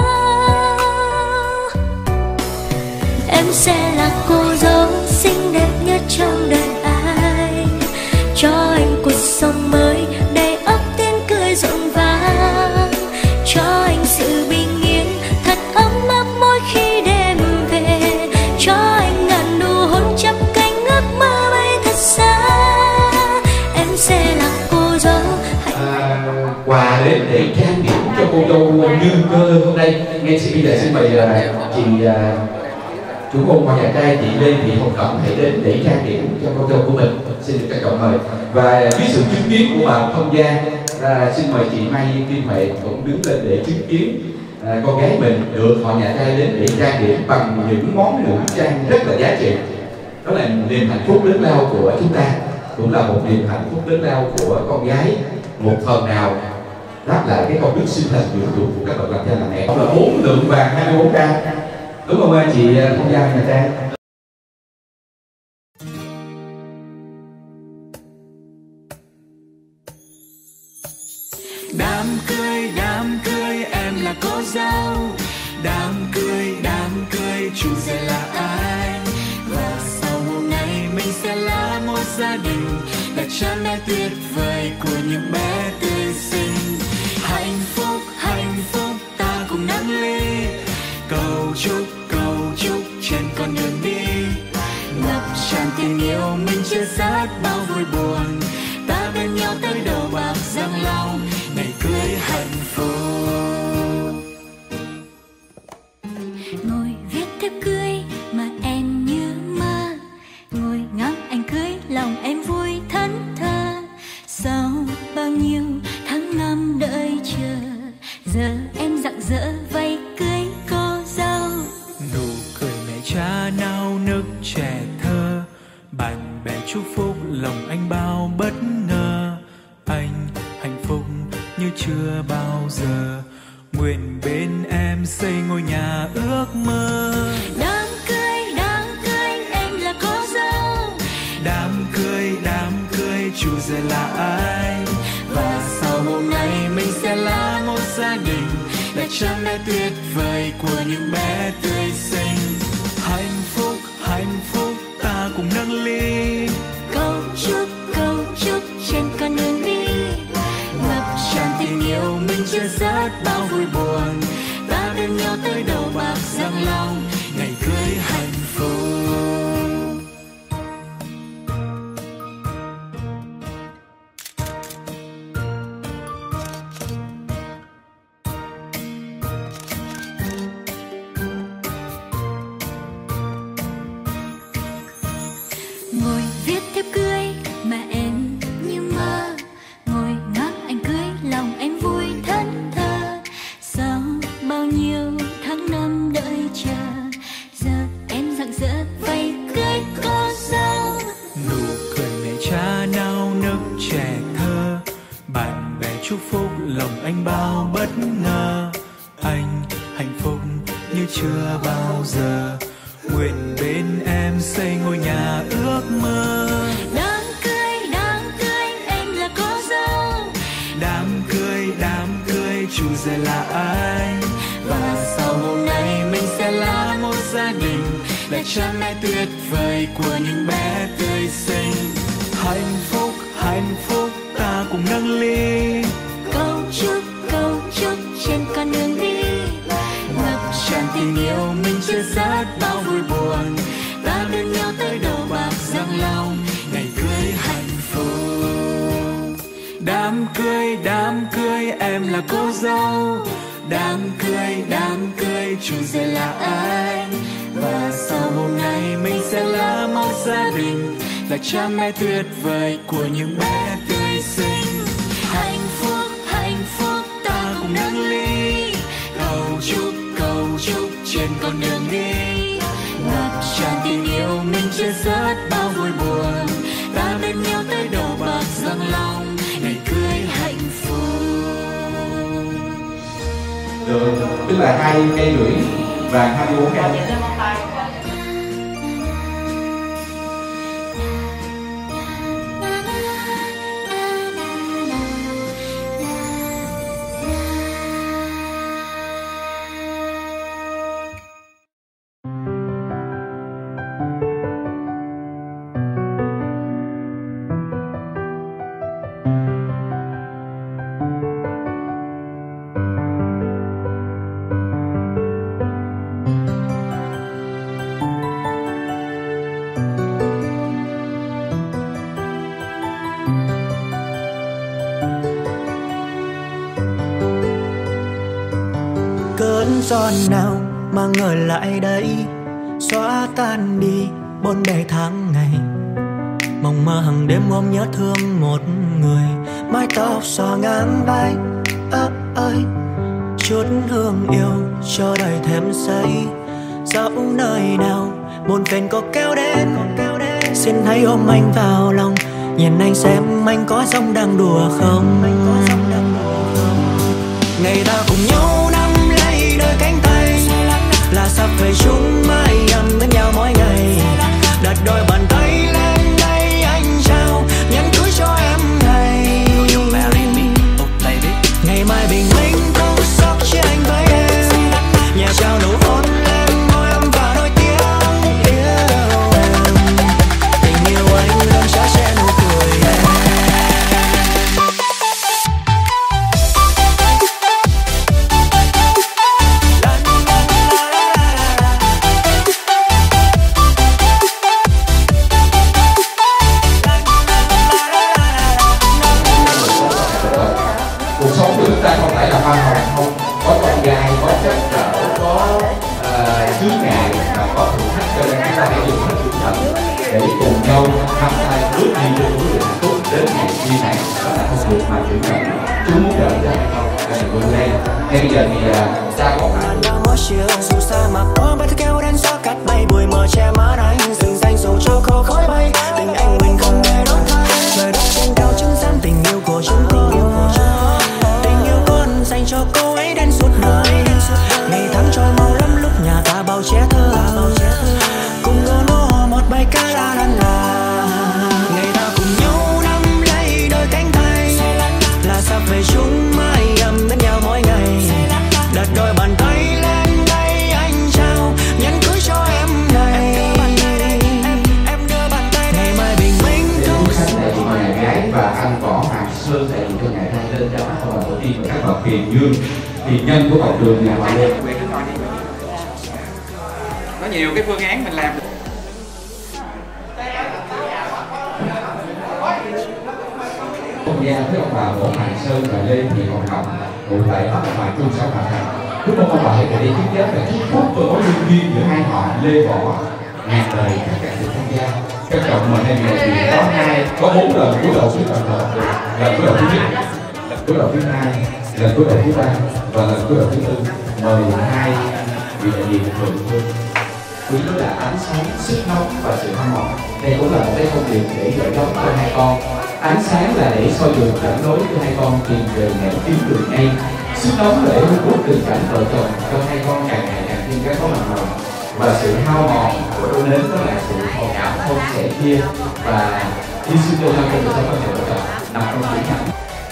Em sẽ là cô dâu xinh đẹp nhất trong đời anh, cho anh cuộc sống mới đầy ắp tiếng cười rộn vang, cho anh sự bình yên thật ấm áp mỗi khi đêm về, cho anh ngàn nụ hôn chắp cánh ước mơ bay thật xa. Em sẽ là cô dâu quà đến để trang điểm cho cô dâu Như Cơ hôm nay. Ngay bây giờ xin mời chị chủ hôn và nhà trai chị Lê Thị Hồng Cẩm hãy đến để trang điểm cho con dâu của mình. Xin được trân trọng mời. Và dưới sự chứng kiến của bà thông gia, xin mời chị Mai Kim Huệ cũng đứng lên để chứng kiến con gái mình được họ nhà trai đến để trang điểm bằng những món nữ trang rất là giá trị. Đó là niềm hạnh phúc lớn lao của chúng ta, cũng là một niềm hạnh phúc lớn lao của con gái, một phần nào đáp lại cái công đức sinh thành dưỡng dục của các bậc làm cha làm mẹ. Đó là 4 lượng vàng 24K. Đúng không chị thông gia nhà trai? Đám cưới em là cô dâu. Đám cưới chủ sẽ là ai? Và sau hôm nay mình sẽ là một gia đình, đặt cha mẹ tuyệt vời của những bé tươi xinh. Hạnh phúc ta cùng nắm ly, cầu chúc trên con đường đi, ngập tràn tình yêu mình chia sẻ bao vui buồn, ta bên nhau tới đầu bạc răng long, ngày cưới hạnh phúc. ngồi viết thiếp cưới mà em như mơ, ngồi ngắm anh cưới lòng em vui thẫn thờ. Sau bao nhiêu tháng năm đợi chờ, giờ em rạng rỡ vây cưới cô dâu. Nụ cười mẹ cha nao nức trẻ thơ, bạn bè chúc phúc lòng anh bao bất ngờ. Anh hạnh phúc như chưa bao giờ, nguyện bên em xây ngôi nhà ước mơ. Đám cưới em là cô dâu. Đám cưới chủ rể là ai? Và sau hôm nay mình sẽ là một gia đình, là cha mẹ tuyệt vời của những bé tươi xinh. Hạnh phúc ta cùng nâng ly, Câu chúc trên con đường đi, ngập tràn tình yêu mình chia sớt bao vui buồn. Ta bên nhau tới đầu bạc răng long, ngày cưới hạnh phúc. ngồi viết thiếp cưới mà em như mơ, ngồi ngắm anh cưới lòng em vui thẫn thờ. Sau bao nhiêu tháng năm đợi chờ, giờ em rạng rỡ vây cưới cô dâu. Nụ cười mẹ cha nao nức trẻ thơ, bạn bè chúc phúc lòng anh bao bất ngờ. Anh hạnh phúc như chưa bao giờ, nguyện bên em xây ngôi nhà ước mơ. Đám cưới em là cô dâu. Đám cưới chủ rể là ai? Và sau hôm nay mình sẽ là một gia đình, là cha mẹ tuyệt vời của những bé tươi xinh. Hạnh phúc ta cùng nâng ly, Câu chúc trên con đường đi, ngập tràn tình yêu mình chia sớt bao vui buồn. Ta bên nhau tới đầu bạc răng long, ngày cưới hạnh phúc. Đám cưới em là cô dâu. Đám cưới chủ rể là ai? Và sau hôm nay mình sẽ là một gia đình, là cha mẹ tuyệt vời của những bé tươi xinh. Hạnh phúc ta cùng nâng ly, cầu chúc trên con đường đi, ngập tràn tình yêu mình chia sớt bao vui buồn. Ta bên nhau tới đầu bạc răng long, ngày cưới hạnh phúc. Được, tức là 2 cây rưỡi và 24 cây. Cơn gió nào mang ngờ lại đây, xóa tan đi 4 bề tháng ngày. Mộng mơ hàng đêm ôm nhớ thương một người, mái tóc xõa ngang vai. Ơi chút hương yêu cho đời thêm say. Dẫu nơi nào buồn phiền có kéo đến, xin hãy ôm anh vào lòng, nhìn anh xem anh có giống đang đùa không. Ngày ta cùng nhau nắm lấy đôi cánh tay, là sắp về chung mãi ấm bên nhau mỗi ngày. Đặt đôi bàn tay lên đây anh trao nhắn cưới cho em này. Ngày mai bình minh tô sóc cho anh với em, nhà trao nụ hôn lên môi em và đôi tiếng yêu em. Tình yêu anh luôn chở che nụ cười em. Cuộc sống của chúng ta không phải là hoa hồng không, có con gai, có trắc trở, có chướng ngại và có thử thách, cho nên chúng ta hãy dùng hết tinh thần để cùng nhau tham gia bước đi trên con đường hạnh phúc đến ngày viên mãn. Đó là không được mà chữ nhận chúng muốn đợi ra hay không là sự vươn lên. Ngay bây giờ thì cha có mặt dù sa mạc có bay theo kéo đến gió cắt bay, bụi mờ che mắt anh dừng danh dù cho khô khói bay. Tình anh mình không hề đổi thay, trời đất trên cao chứng giám tình yêu của chúng tôi. Tình yêu con dành cho cô ấy đến suốt đời. Sơn đại diện cho ngày nay lên ra mắt ông bà tổ tiên và các bậc hiền dương, hiền nhân của học đường nhà Hoàng Lê. Có nhiều cái phương án mình làm. Ông gia với ông bà Võ Hoàng Sơn và Lê Thị Hồng Ngọc ngụ tại ấp Hòa Trung xã Hòa Thành. Chúc mong ông bà hãy để chứng giám và chúc phúc cho mối duyên duyên giữa hai họ Lê Võ ngàn đời các bạn được tham gia. Trân trọng mời hai vị đại diện có 4 lần cúi đầu trước bàn thờ, lần cúi đầu thứ nhất, lần cúi đầu thứ hai, lần cúi đầu thứ ba và lần cúi đầu thứ tư. Mời hai vị đại diện mừng hương. Quý là ánh sáng, sức nóng và sự hâm mộ. Đây cũng là một cái thông điệp để gửi gắm cho hai con. Ánh sáng là để soi đường dẫn lối cho hai con tìm về nẻo tiến đường ngay. Sức nóng để hút hút tình cảnh vợ chồng cho hai con càng ngày càng thêm cái có mặt màu. Và sự hao mòn của đôi nến đó là sự hồn cảm không sẻ chia và hy sinh cho nhau trong cuộc sống vợ chồng nằm trong chữ nhẫn.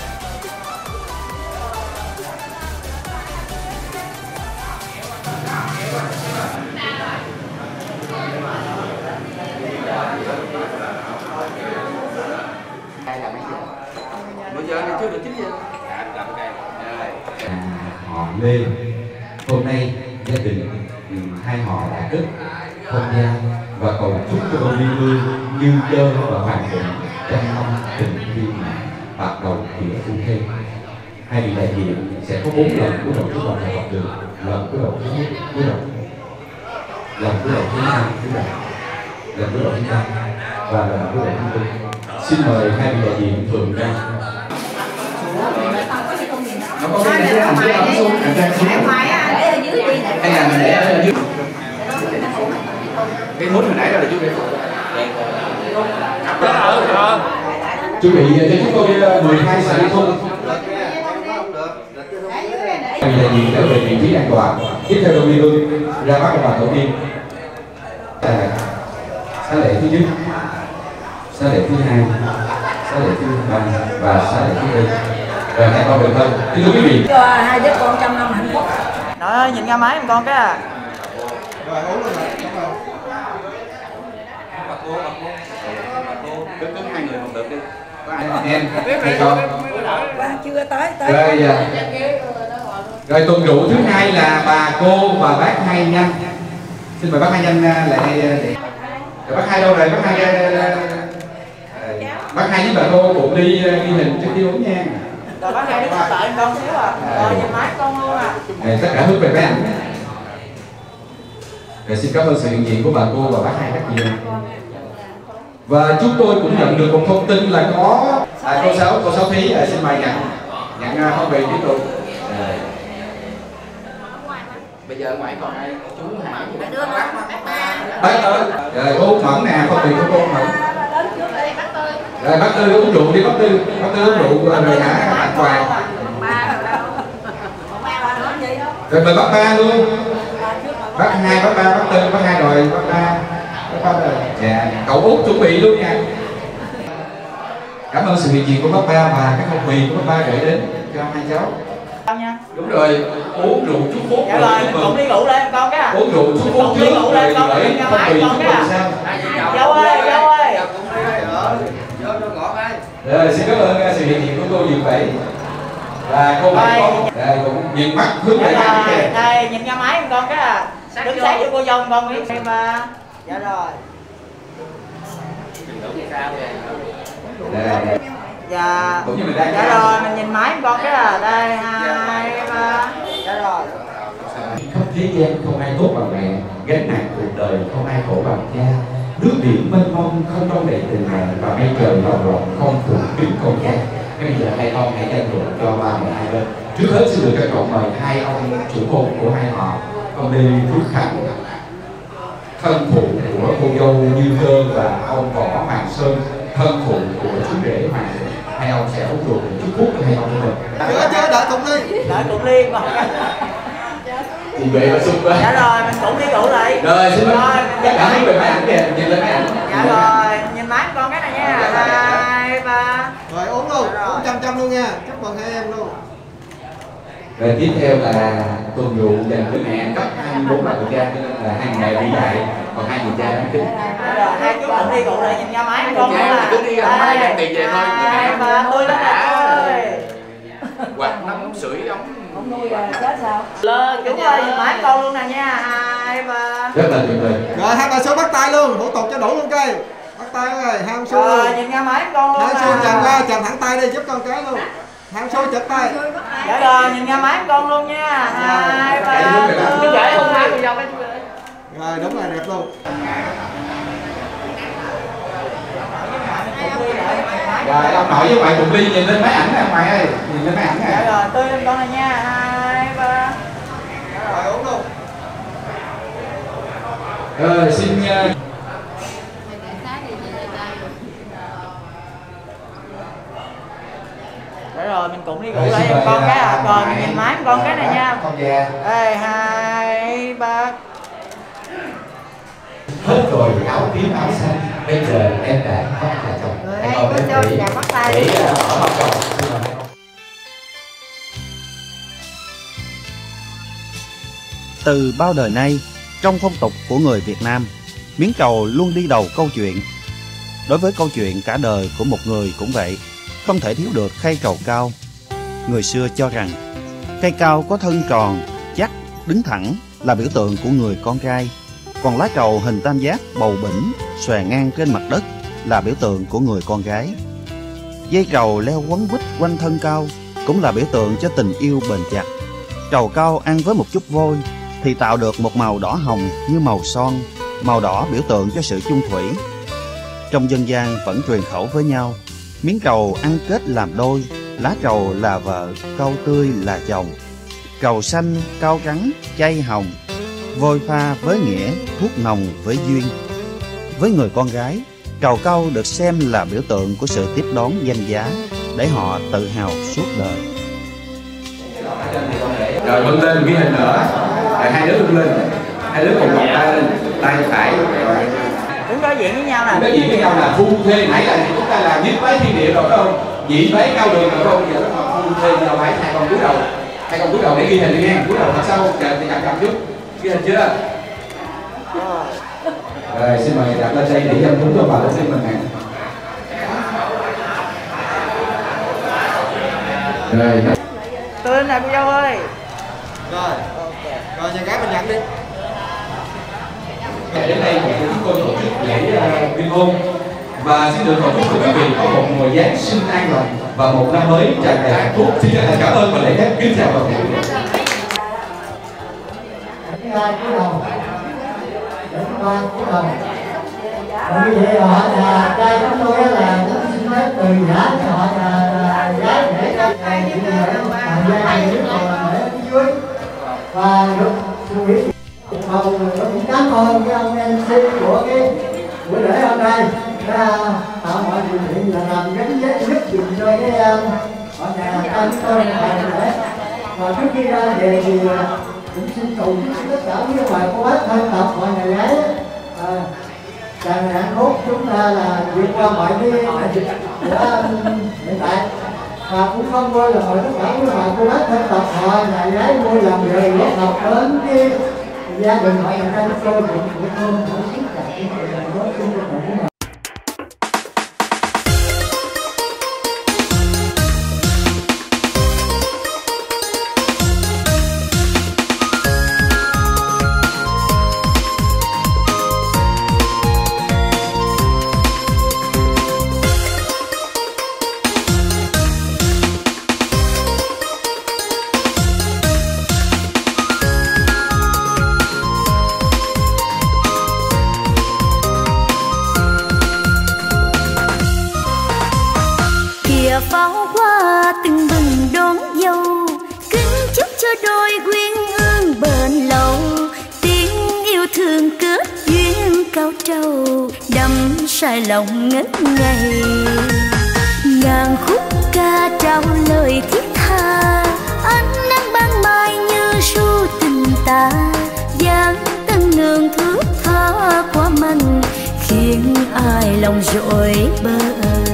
Bây giờ anh chưa được 9 giờ. Họ Lê hôm nay gia đình hai họ đã kết hôn gia và cầu chúc cho đôi liên hương như chơi và hoàn thiện trong năm tình viên hoạt động nghĩa phu thê. Hai vị đại diện sẽ có 4 lần cúi đầu trước bàn thờ học đường, lần cúi đầu thứ nhất cúi đầu, lần cúi đầu thứ hai cúi đầu, lần cúi đầu thứ ba và lần cúi đầu thứ tư. Xin mời hai vị đại diện thường ra. Nó có cái này làm cái ấm xuống, làm trang xuống. Hay là mình để ở dưới. Cái mút hồi nãy đó là chú để. Chuẩn bị cho chúng tôi 12 sợi thun. Vì đại diện trở về vị trí an toàn. Tiếp theo đội luôn ra bắt ông bà tổ tiên. Xá lễ thứ nhất, xá lễ thứ hai, xá lễ thứ ba và xá lễ thứ tư. Rồi hai con được không? Kính thưa quý vị. Cho hai đứa con trăm năm hạnh phúc. Đó, nhìn ra máy em con cái à. Rồi uống luôn rồi. Bà cô. Cứ hai người một lượt đi. Có ai em hay con? Chưa tới. Rồi tuần rượu thứ hai là bà cô và bác Hai Nhanh. Xin mời bác Hai Nhanh lại. Rồi bác Hai đâu rồi? Bác Hai với bà cô cùng đi ghi hình trước khi uống nha. Rồi bác Hai đứng đợi em con xíu à. Rồi nhìn máy con luôn à. Tất cả hướng về mấy anh. Rồi xin cảm ơn sự hiện diện của bà cô và bác Hai rất nhiều. Và chúng tôi cũng nhận được một thông tin là có cô Sáu Thí xin mời nhận phong bì tiếp tục. Bây giờ ngoài còn ai? Chú Hải gì đó. Bác ơi. Rồi cô Mẫn nè, phong bì của cô Mẫn. Rồi bác Tư uống rượu đi, bác Tư uống rượu rồi hả tặng quà. Rồi mời bác Ba luôn. Bác Hai, bác Ba, bác Tư, bác Hai rồi, bác Ba rồi. Dạ, cậu Út chuẩn bị luôn nha. Cảm ơn sự hiện diện của bác Ba và các phong bì của bác Ba gửi đến cho hai cháu. Đúng rồi, uống rượu chúc phúc. Dạ rồi, mình cũng đi rượu lên con cái à. Uống rượu chúc phúc trước rồi gửi phong bì chúc mừng sao. Dâu ơi. Rồi, xin cảm ơn sự hiện diện của cô Diệu Bảy và cô Bảy Đây cũng nhìn mắt hướng về anh kìa. Đây, nhìn ra máy con cái à. Đứng sát cho cô dâu con biết xem ba. Dạ rồi. Đây. Dạ. Cũng như mình đang dạ rồi, mình nhìn máy con cái à. Đây, 2, 3. Dạ rồi. Khắp thế gian không ai tốt bằng mẹ, gánh nặng cuộc đời không ai khổ bằng cha. Nước biển mênh mông không đông đầy tình mẹ và mây trời rộng rộng không phụ kính con cha. Bây giờ hai con hãy tranh luận cho ba mẹ hai bên. Trước hết xin được trân trọng mời hai ông chủ hôn của hai họ, ông Lê Phước Khánh, thân phụ của cô dâu Như Thơ, và ông Võ Hoàng Sơn, thân phụ của chú rể Hoàng. Hai ông sẽ uống rượu chúc phúc cho hai ông của mình. Chưa đợi cùng đi. Đợi cùng đi mà. Thì vậy là xung quanh. Dạ rồi, mình cũng đi rượu lại. Rồi, xin mời. Tất cả hướng về máy ảnh kìa, nhìn lên máy ảnh. Dạ rồi, nhìn máy con cái này nha. 2, 3. Rồi uống luôn, uống trăm luôn nha. Chúc mừng hai em luôn. Rồi tiếp theo là tuần rượu dành với mẹ cấp 24 là người cha, cho nên là hai mẹ đi lại, còn hai người cha đăng ký. Hai chú cũng đi rượu lại nhìn ra máy con. Cứ đi ra máy đem tiền về thôi. 2, 3, tôi lên nè. không nuôi là chết sao? Lên Đúng rồi, mãi con luôn nè nha. 2, 3. Rất là tuyệt vời. Rồi 2, 3 số bắt tay luôn, thủ tục cho đủ luôn cây. Bắt tay rồi, 2 số. Rồi nhìn ra máy con luôn. 2 số chạm ra, chạm thẳng tay đi giúp con cái luôn. 2 số chật tay. Dạ rồi, nhìn ra máy con luôn nha. 2, 3. Chú rể không má con dâu cái chú rể. Rồi đúng rồi, đẹp luôn. Rồi ông nội với ngoại cùng đi nhìn lên máy ảnh nè ngoại ơi, nhìn lên máy ảnh nè. Dạ rồi, tươi lên con này nha. 2, 3. Rồi uống luôn. Xin Để rồi mình cũng đi ngủ lại em con cái à. Rồi mình nhìn máy con cái này nha. Con về. Đây 2, 3. Hết rồi áo tím áo xanh, bây giờ em đã có nhà chồng. Hãy ngồi lên để ở mặt chồng. Từ bao đời nay, trong phong tục của người Việt Nam, miếng trầu luôn đi đầu câu chuyện. Đối với câu chuyện cả đời của một người cũng vậy, không thể thiếu được khay trầu cao. Người xưa cho rằng, cây cao có thân tròn, chắc, đứng thẳng là biểu tượng của người con trai. Còn lá trầu hình tam giác, bầu bỉnh, xòe ngang trên mặt đất là biểu tượng của người con gái. Dây trầu leo quấn quýt quanh thân cao cũng là biểu tượng cho tình yêu bền chặt. Trầu cao ăn với một chút vôi thì tạo được một màu đỏ hồng như màu son, màu đỏ biểu tượng cho sự chung thủy. Trong dân gian vẫn truyền khẩu với nhau, miếng trầu ăn kết làm đôi, lá trầu là vợ, cau tươi là chồng. Trầu xanh, cao trắng, chay hồng, vôi pha với nghĩa, thuốc nồng với duyên. Với người con gái, trầu cau được xem là biểu tượng của sự tiếp đón danh giá, để họ tự hào suốt đời. Rồi vươn lên ghi hình nữa. Rồi 2 đứa vươn lên. 2 đứa cùng tay lên, tay phải. Đứng đối diện với nhau nè. Đối diện với nhau là phu thê, nãy là chúng ta là nhất bái thiên địa rồi phải không? Nhị bái cao đường rồi phải không? Giờ là phu thê nhau bái, 2 con cúi đầu. 2 con cúi đầu để ghi hình đi nghe, cúi đầu thật sâu, chờ thì cầm chút. Ghi hình chưa? Rồi xin mời đặt lên đây để dân chúng cho bà lên xin mình nè. Rồi. Tươi nè cô dâu ơi. Rồi. Rồi nhà gái mình nhận đi. Đến đây thì chúng tôi tổ chức lễ viên hôn và xin được tổ chức quý vị có một mùa Giáng sinh an lành và một năm mới tràn đầy hạnh phúc. Xin chân thành cảm ơn và lễ phép kính chào và kính chào. Như vậy họ là trai chúng tôi là cũng xin phép từ giả cho họ là gái để các thầy để dưới và được suy nghĩ cũng cảm ơn cái ông MC của cái buổi lễ hôm nay đã tạo mọi điều kiện là làm gắn kết giúp dùm cho cái họ nhà trai chúng tôi làm lễ. Và trước khi ra về thì cũng xin cầu chúc tất cả những ngoài cô bác thân tộc mọi người gái tràn hạn phúc chúng ta là vượt qua mọi cái đại dịch của hiện tại và cũng không quên là mời tất cả những ngoài cô bác thân tộc họ nhà gái vui lòng về góp học đến cái gia đình họ nhà trai chúng tôi của thôn của tất cả những người có chung của mình. Pháo hoa từng bừng đón dâu, kính chúc cho đôi uyên ương bền lâu, tiếng yêu thương kết duyên cao trầu, đắm say lòng ngất ngây. Ngàn khúc ca trao lời thiết tha, ánh nắng ban mai như ru tình ta, dáng tân nương thước tha quá mạnh, khiến ai lòng rối bời.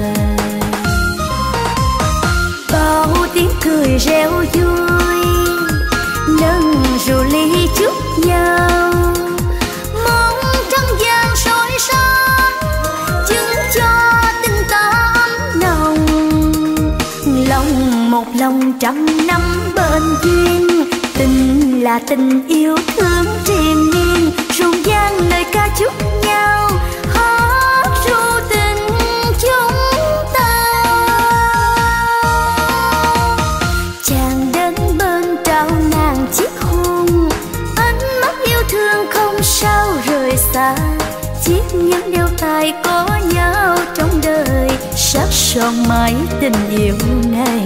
Bao tiếng cười reo vui, nâng rượu ly chúc nhau, mong trăng vàng soi sáng, chứng cho tình ta ấm nồng, lòng một lòng trăm năm bên duyên. Tình là tình yêu thương triền miên, rộn ràng lời ca chúc nhau, hát ru tình chúng ta. Chàng đến bên trao nàng chiếc hôn, ánh mắt yêu thương không sao rời xa. Chiếc nhẫn đeo tay có nhau trong đời, sắc son mãi tình yêu này.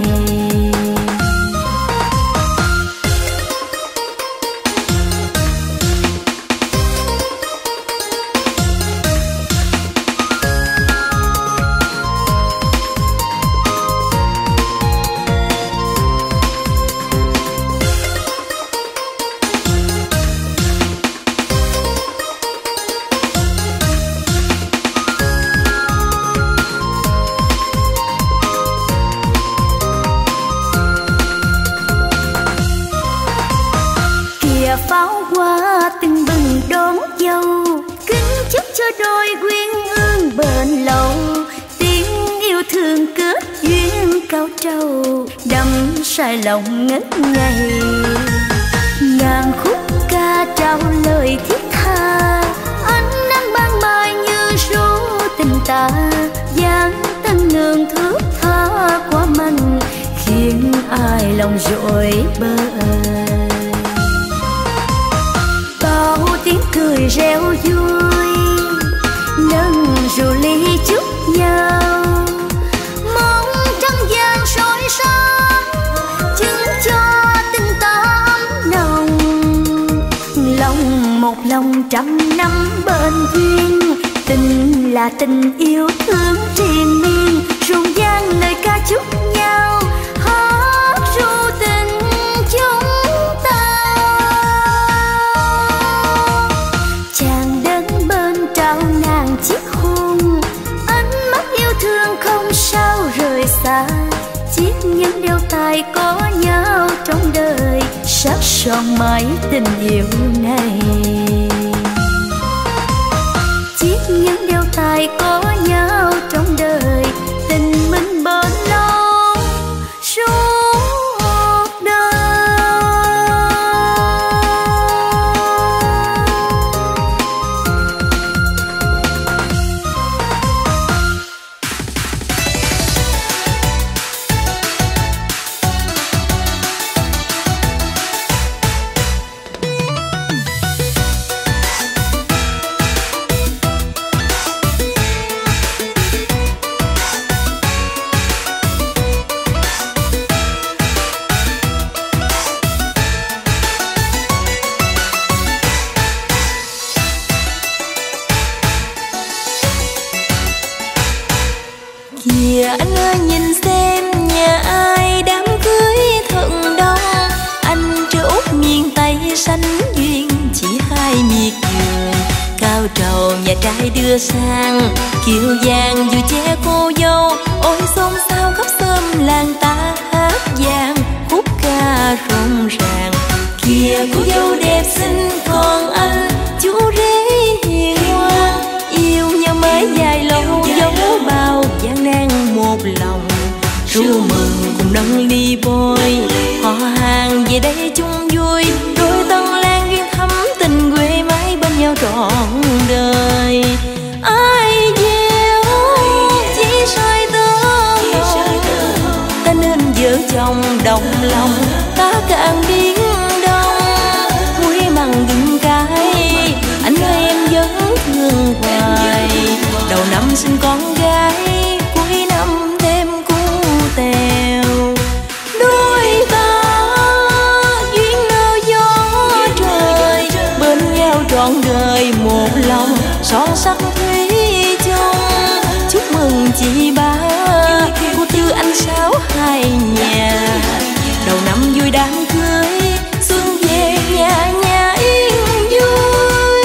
Pháo hoa từng bừng đón dâu, kính chúc cho đôi quyến ương bền lâu. Tiếng yêu thương kết duyên cao trầu, đắm say lòng ngất ngây. Ngàn khúc ca trao lời thiết tha, ánh nắng ban mai như ru tình ta. Dáng tân nương thước tha quá mạnh, khiến ai lòng rối bời. Bao tiếng cười reo vui, nâng rượu ly chúc nhau. Mong trăng vàng soi sáng, chứng cho tình ta ấm nồng. Lòng một lòng trăm năm bên duyên, tình là tình yêu thương triền miên, rộn ràng lời ca chúc nhau, hát ru tình chúng ta. Chàng đến bên trao nàng chiếc hôn, ánh mắt yêu thương không sao rời xa. Chiếc nhẫn đeo tay có nhau trong đời, sắc son mãi tình yêu này. Chiếc nhẫn đeo tay có nhau trong đời, tình mình bền lâu suốt đời. Kìa anh ơi nhìn xem nhà ai đám cưới thật đông. Anh trưa út miền Tây sánh duyên chỉ hai miệt vườn. Cao trầu nhà trai đưa sang, kiều vàng vừa che cô dâu. Ôi xôn xao khắp xóm làng ta hát vang khúc ca rộn ràng. Kìa cô dâu đẹp xinh còn anh chú rể hiền ngoan, yêu nhau mới dài lâu dấu bao gian nan một lòng. Ru mừng cùng nâng ly bôi, họ hàng về đây chung vui. Đôi tân lan duyên thắm tình quê mãi bên nhau trọn đời. Ai gieo chỉ soi tơ ta nên vợ chồng đồng lòng, ta càng biến đông muối mặn gừng cay. Anh ơi em vẫn thương hoài, đầu năm sinh con gái, cuối năm thêm cú tèo. Đôi ta duyên nơ gió trời, bên nhau trọn đời một lòng son sắc thủy chung. Chúc mừng chị ba, cô Tư anh Sáu hai nhà, đầu năm vui đám cưới, xuân về nhà nhà yên vui.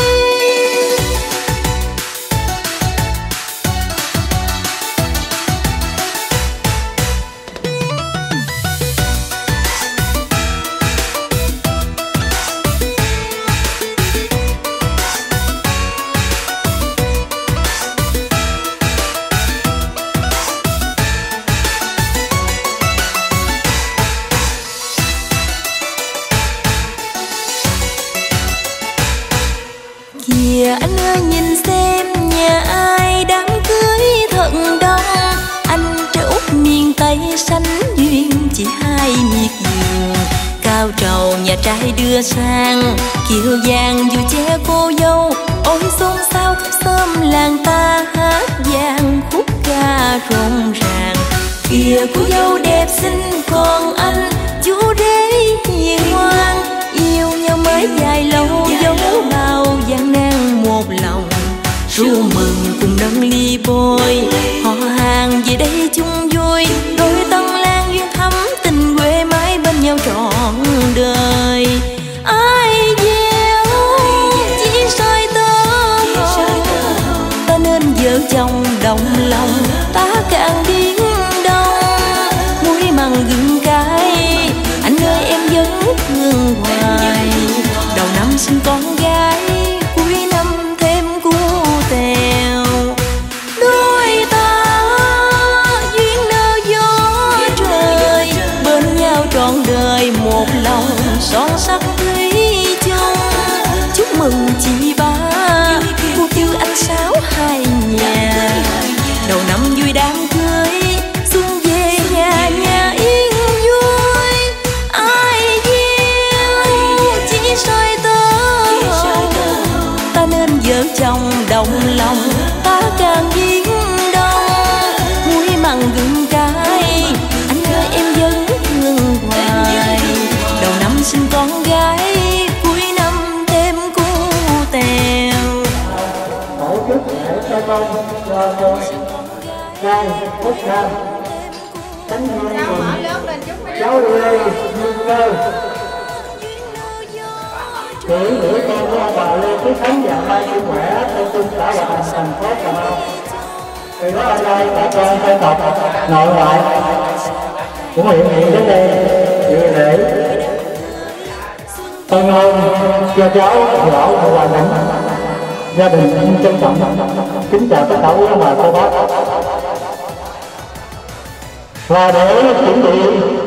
tay đưa sang kiều vàng dù che cô dâu. Ôi xôn xao khắp xóm làng ta hát vang khúc ca rộn ràng. Kìa cô dâu đẹp xinh còn anh chú rể hiền ngoan, yêu nhau mới dài lâu dấu bao gian nan một lòng. Ru mừng cùng nâng ly bôi, họ hàng về đây chung vui, đôi tân lan duyên thắm tình quê mãi bên nhau trọn đời. Ai gieo chỉ soi tơ hồng, ta nên vợ chồng đồng lòng, ta càng biến đông. Muối mặn gừng cay, anh ơi em vẫn thương hoài. Đầu năm sinh con gái, cuối năm thêm cú tèo. Đôi ta duyên nơ gió trời, bên nhau trọn đời một lòng son sắc thủy chung. Chúc mừng chị ba, cuộc yêu anh Sáu hai nhà. Đầu năm vui đám cưới, xuân về nhà nhà yên vui. Ai gieo chỉ soi tơ hồng, ta nên vợ chồng đồng lòng, ta càng biến đông. Muối mặn gừng cay, anh ơi em vẫn thương hoài. Đầu năm sinh con gái, cuối năm thêm cú tèo. Tổ chức lễ cho con cho trai Phúc Nam Cánh Hương cháu Lê Hương Cơ gửi con của ông bà Lê Quý Khánh và Mai Thị Khỏe theo chung xã Hòa Thành, thành phố Cà Mau. Từ đó ở đây bà con dân tộc nội ngoại cũng hiện diện đến đây dự lễ tân hôn cho cháu Võ Thị Hòa Thành. Gia đình trân trọng kính chào tất cả quý ông bà cô bác. Và để chuẩn bị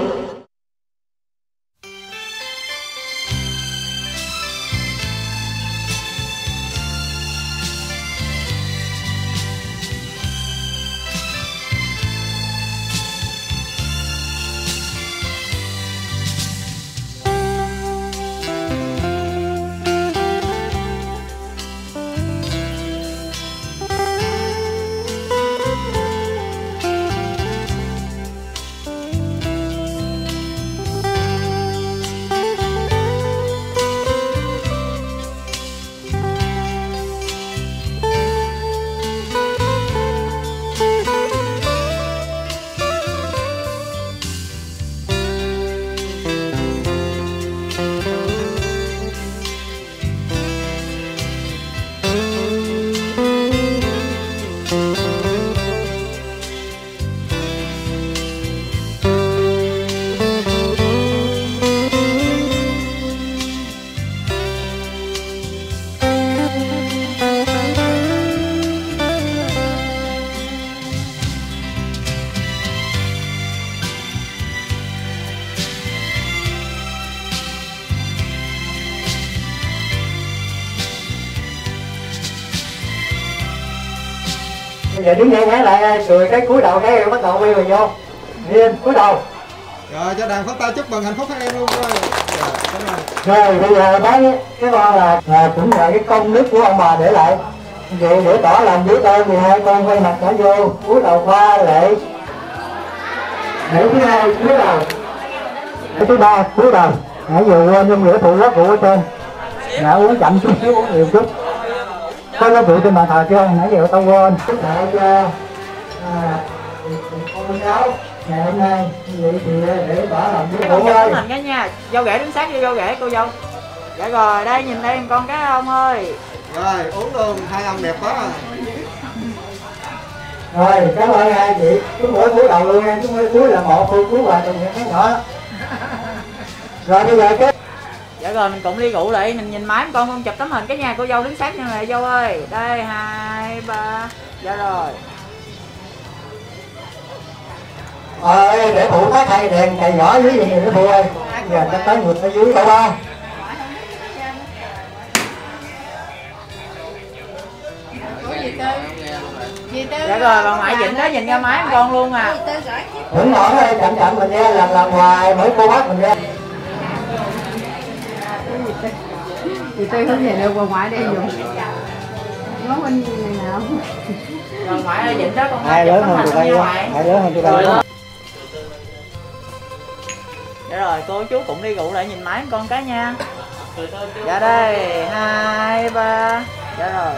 giờ đứng dậy nhảy lại cười cái cúi đầu cái bắt đầu quay về vô yên cúi đầu. Rồi cho đàn phát tay chúc mừng hạnh phúc hai em luôn rồi. Rồi bây giờ bái cái con là cũng là cái công đức của ông bà để lại. Vậy để tỏ lòng với tôi thì hai con quay mặt cả vô cúi đầu qua lễ. Lễ thứ hai cúi đầu. Lễ thứ ba cúi đầu. Nãy giờ quên nhung rửa phụ rất rượu ở trên. Đã uống chậm chút xíu uống nhiều chút. Có nó rượu trên bàn thờ chưa? Nãy giờ tao quên. Chúc đại cho con cháu ngày hôm nay vậy thì để tỏ lòng với phụ ơi. Mình cái nha, dâu rể đứng sát vô dâu rể cô dâu. Dạ rồi, đây nhìn đây con cái ông ơi. Rồi uống luôn, hai ông đẹp quá. Rồi cảm ơn hai chị. Chúng mỗi cúi đầu luôn nha, chúng mỗi cúi là một, tôi cúi vào từng cái nhỏ. Rồi bây giờ cái dạ rồi mình cũng ly rượu lại, mình nhìn máy con chụp tấm hình cái nhà cô dâu đứng sát như này dâu ơi. Đây 2, 3. Dạ rồi. Để phụ phát hay đèn cày nhỏ dưới gì nữa phụ ơi. Giờ chắc tới ngược ở dưới cậu ba. Dạ rồi bà ngoại Vịnh đó nhìn ra máy con luôn à. Thỉnh thoảng chậm chậm mình ra làm hoài mỗi cô bác mình ra. Chị Tư không về được, bà ngoại đây dùng. Món anh này nào? Rồi ngoại ơi, nhịn đó con. Hai lớn hơn tụi bay quá. Hai lớn hơn tụi bay quá. Dạ rồi, cô chú cũng đi rượu lại nhìn máy con cái nha. Dạ đây, 2, 3. Dạ rồi.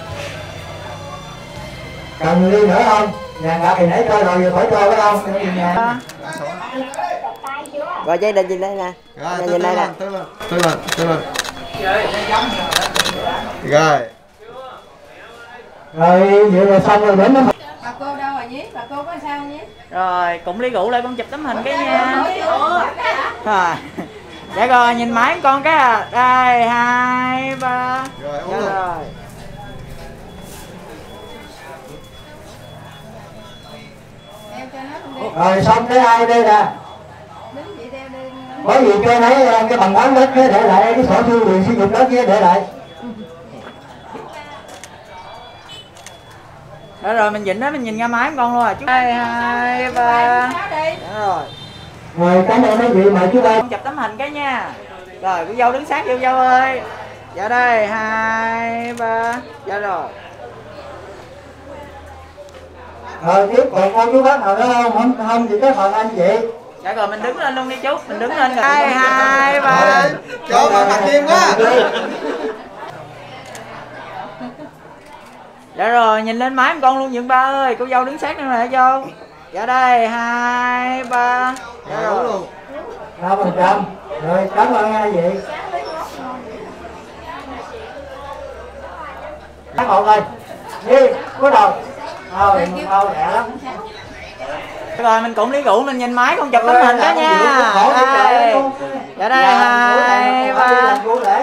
Cần ly nữa không? Nhà ngã thì nãy cho rồi, giờ khỏi cho phải không? Rồi dây đình nhìn đây nè. Rồi, nhìn đây nè. Tư lên. Rồi. Rồi, vậy là xong rồi đến nó. Bà cô đâu rồi nhí? Bà cô có sao nhí? Rồi, cũng đi rượu lại con chụp tấm hình cái nha. Rồi. Dạ rồi, nhìn máy con cái à. Đây, 2, 3. Rồi, dạ rồi. Rồi xong cái ai đây nè. Có gì cho thấy cái bằng bán đất để lại, cái sổ thư quyền sử dụng đất kia để lại. Đó rồi mình nhịn đó, mình nhìn ra máy con luôn à chú. 2, 3. Rồi. Rồi cảm ơn mấy vị mời chú ba. Chụp tấm hình cái nha. Rồi cô dâu đứng sát vô dâu ơi. Dạ đây, 2, 3. Dạ rồi. Rồi tiếp còn con chú bác nào nữa không? Không thì cái phần anh chị. Dạ rồi mình đứng lên luôn đi chú, mình đứng lên rồi. 2, 3. Cho bà mặt nghiêm quá. Dạ rồi, nhìn lên máy con luôn Dượng Ba ơi, cô dâu đứng sát nữa nè vô. Dạ đây, 2, 3. Dạ rồi. Luôn. 5%. Rồi cảm ơn hai vị. Các bạn ơi. Đi, cúi đầu. Lẹ lắm. Rồi mình cũng đi rượu, mình nhìn máy con chụp tấm hình đó nha. Đây. Dạ đây, 2, 3.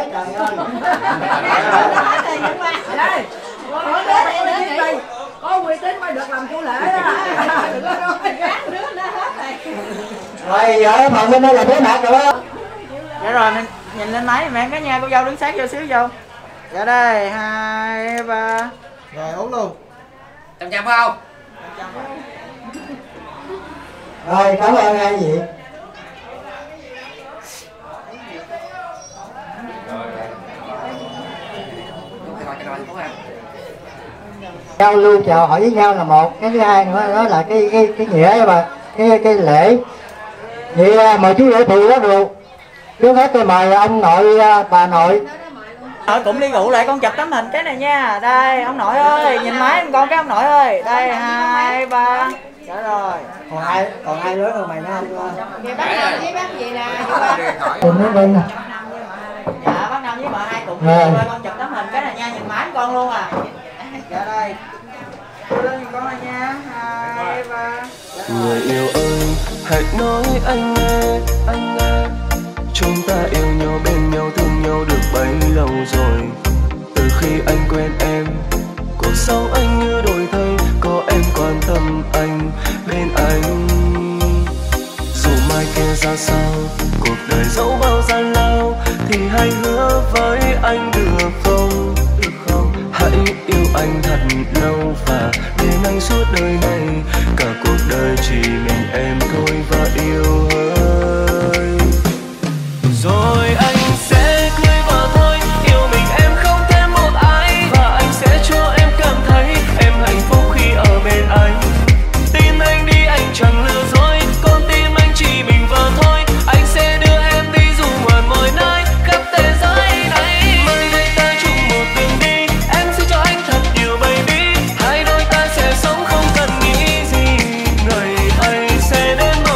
Có uy tín mới được làm cô lễ đó. Đừng có nói gán đứa nó hết này. Rồi ở phần bên đây là bế mạc rồi đó. Dạ rồi mình nhìn lên máy mẹ cái nha, cô dâu đứng sát vô xíu vô. Dạ đây, 2, 3. Rồi uống luôn. Chậm không? Rồi cảm ơn hai vị. Giao lưu chào hỏi với nhau là một, cái thứ hai nữa đó là cái nghĩa và cái lễ. Vậy mời chú rể phụ đó rượu. Trước hết tôi mời ông nội bà nội. Cũng đi rượu lại con chụp tấm hình cái này nha. Đây ông nội ơi, nhìn máy con cái ông nội ơi. Đây 2, 3. Dạ rồi. Còn hai đứa rồi mày nữa không? Vậy bác Năm với bác gì nè. Cùng nó bên nè. Dạ bác Năm với bà hai cùng đi con chụp tấm hình cái này nha, nhìn máy con luôn à. Dạ đây. Lên con này nha. 2, 3. Người yêu ơi, hãy nói anh nghe. Chúng ta yêu nhau bên nhau thương nhau được bấy lâu rồi. Từ khi anh quen em, cuộc sống anh như đổi thay. Có em quan tâm anh, bên anh. Dù mai kia ra sao, cuộc đời dẫu bao gian lao, thì hãy hứa với anh được không? Hãy yêu anh thật lâu và bên anh suốt đời này. Cả cuộc đời chỉ mình em thôi và yêu ơi. Rồi anh sẽ cưới vợ thôi, yêu mình em không thêm một ai. Và anh sẽ cho em cảm thấy em hạnh phúc khi ở bên anh. Tin anh đi, anh chẳng lừa dối, con tim anh chỉ mình vợ thôi. Anh sẽ đưa em đi dù ngoằn mọi nơi khắp thế giới này. Mai đây ta chung một đường đi, em sẽ cho anh thật nhiều baby. Hai đôi ta sẽ sống không cần nghĩ gì, ngày anh sẽ đến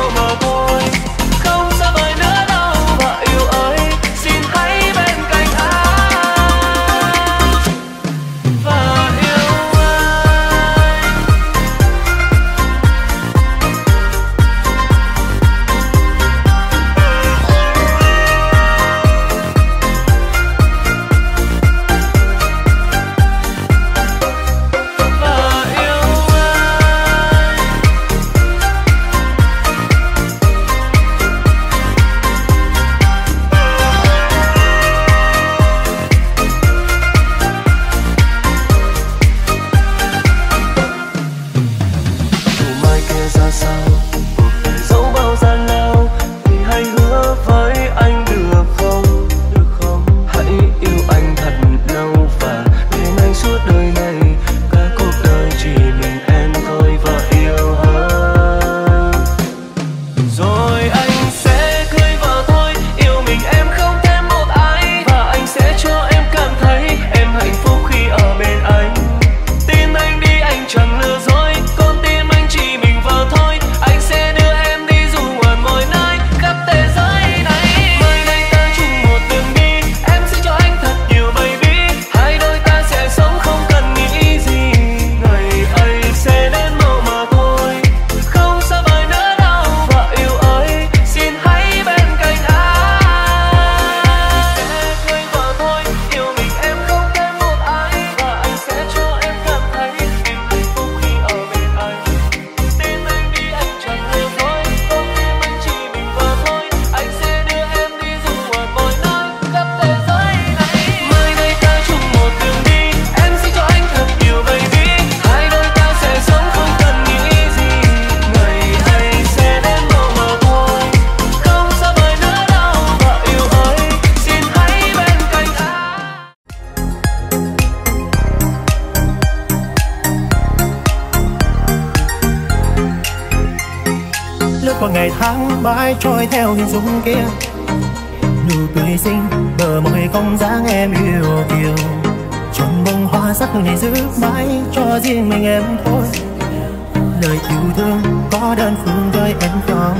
tháng mãi trôi theo hình dung kia. Nụ cười xinh bờ môi cong dáng em yêu kiều, trong bông hoa sắc này giữ mãi cho riêng mình em thôi. Lời yêu thương có đơn phương với em không?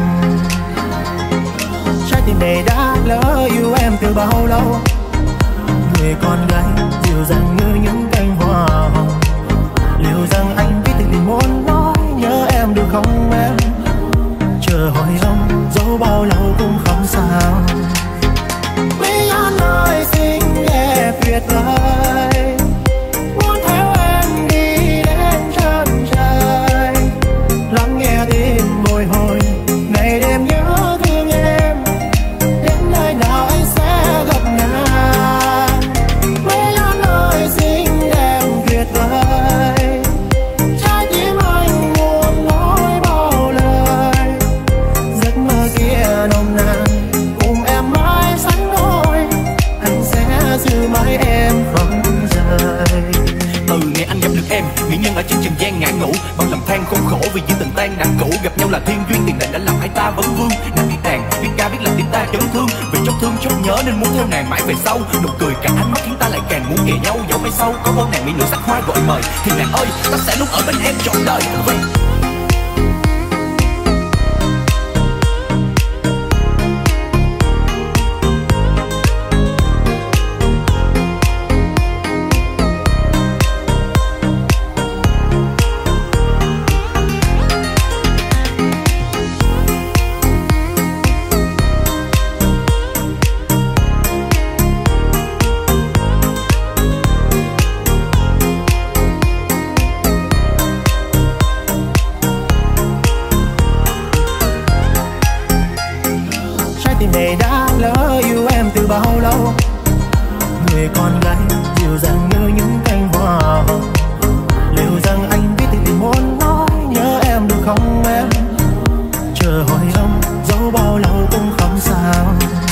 Trái tim này đã lỡ yêu em từ bao lâu. Người con gái dịu dàng như những cánh hoa hồng. Liệu rằng anh biết tình muốn nói nhớ em được không em? Chờ hỏi ông dẫu bao lâu cũng không sao. Mỹ An ơi xinh đẹp tuyệt vời, muốn theo em đi đến chân trời. Lắng nghe tim bồi hồi ngày đêm nhớ thương em, đến nơi nào anh sẽ gặp nàng. Mỹ An ơi xinh đẹp tuyệt vời, trái tim anh muốn nói bao lời. Giấc mơ kia nồng nàn cùng em mãi sánh đôi, anh sẽ giữ mãi em không rời. Từ ngày anh gặp được em, mỹ nhân ở trên trần gian ngã ngủ, bao lầm than khốn khổ vì những tình tan đã cũ. Gặp nhau là thiên duyên, tiền định đã làm hai ta vấn vương. Nàng biết đàn, biết ca, biết làm tim ta chấn thương. Vì chốc thương chốc nhớ nên muốn theo nàng mãi về sau. Nụ cười cả ánh mắt khiến ta lại càng muốn kề nhau. Dẫu mai sau có một nàng mỹ nữ sắc hoa gọi mời, thì nàng ơi ta sẽ luôn ở bên em trọn đời. Vì này đã lỡ yêu em từ bao lâu. Người con gái dịu dàng như những cánh hoa hồng. Liệu rằng anh biết tình muốn nói nhớ em được không em? Chờ hỏi ông dẫu bao lâu cũng không sao.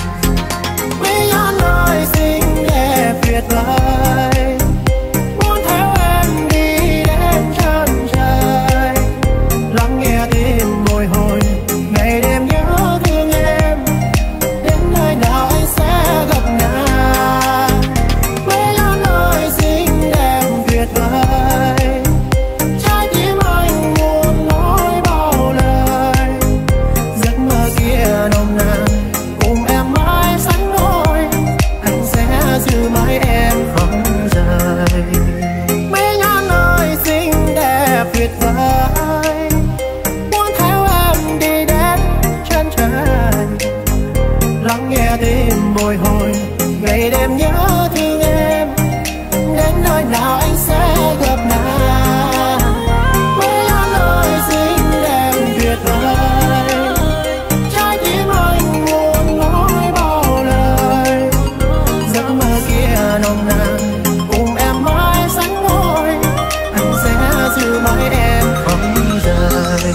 Mỹ An ơi xinh đẹp tuyệt vời, muốn theo em đi đến chân trời. Lắng nghe tim bồi hồi ngày đêm nhớ thương em, đến nơi nào anh sẽ gặp nàng. Mỹ An ơi xinh đẹp tuyệt vời, trái tim anh muốn nói bao lời. Giấc mơ kia nồng nàn cùng em mãi sánh đôi, anh sẽ giữ mãi em không rời. Mỹ An ơi xinh đẹp tuyệt vời, muốn theo em đi đến chân trời. Lắng nghe tim bồi hồi ngày đêm nhớ thương em, đến nơi nào anh sẽ gặp nàng. Mỹ An ơi xinh đẹp tuyệt vời, trái tim anh muốn nói bao lời. Giấc mơ kia nồng nàn cùng em mãi sánh đôi, anh sẽ giữ mãi em không rời.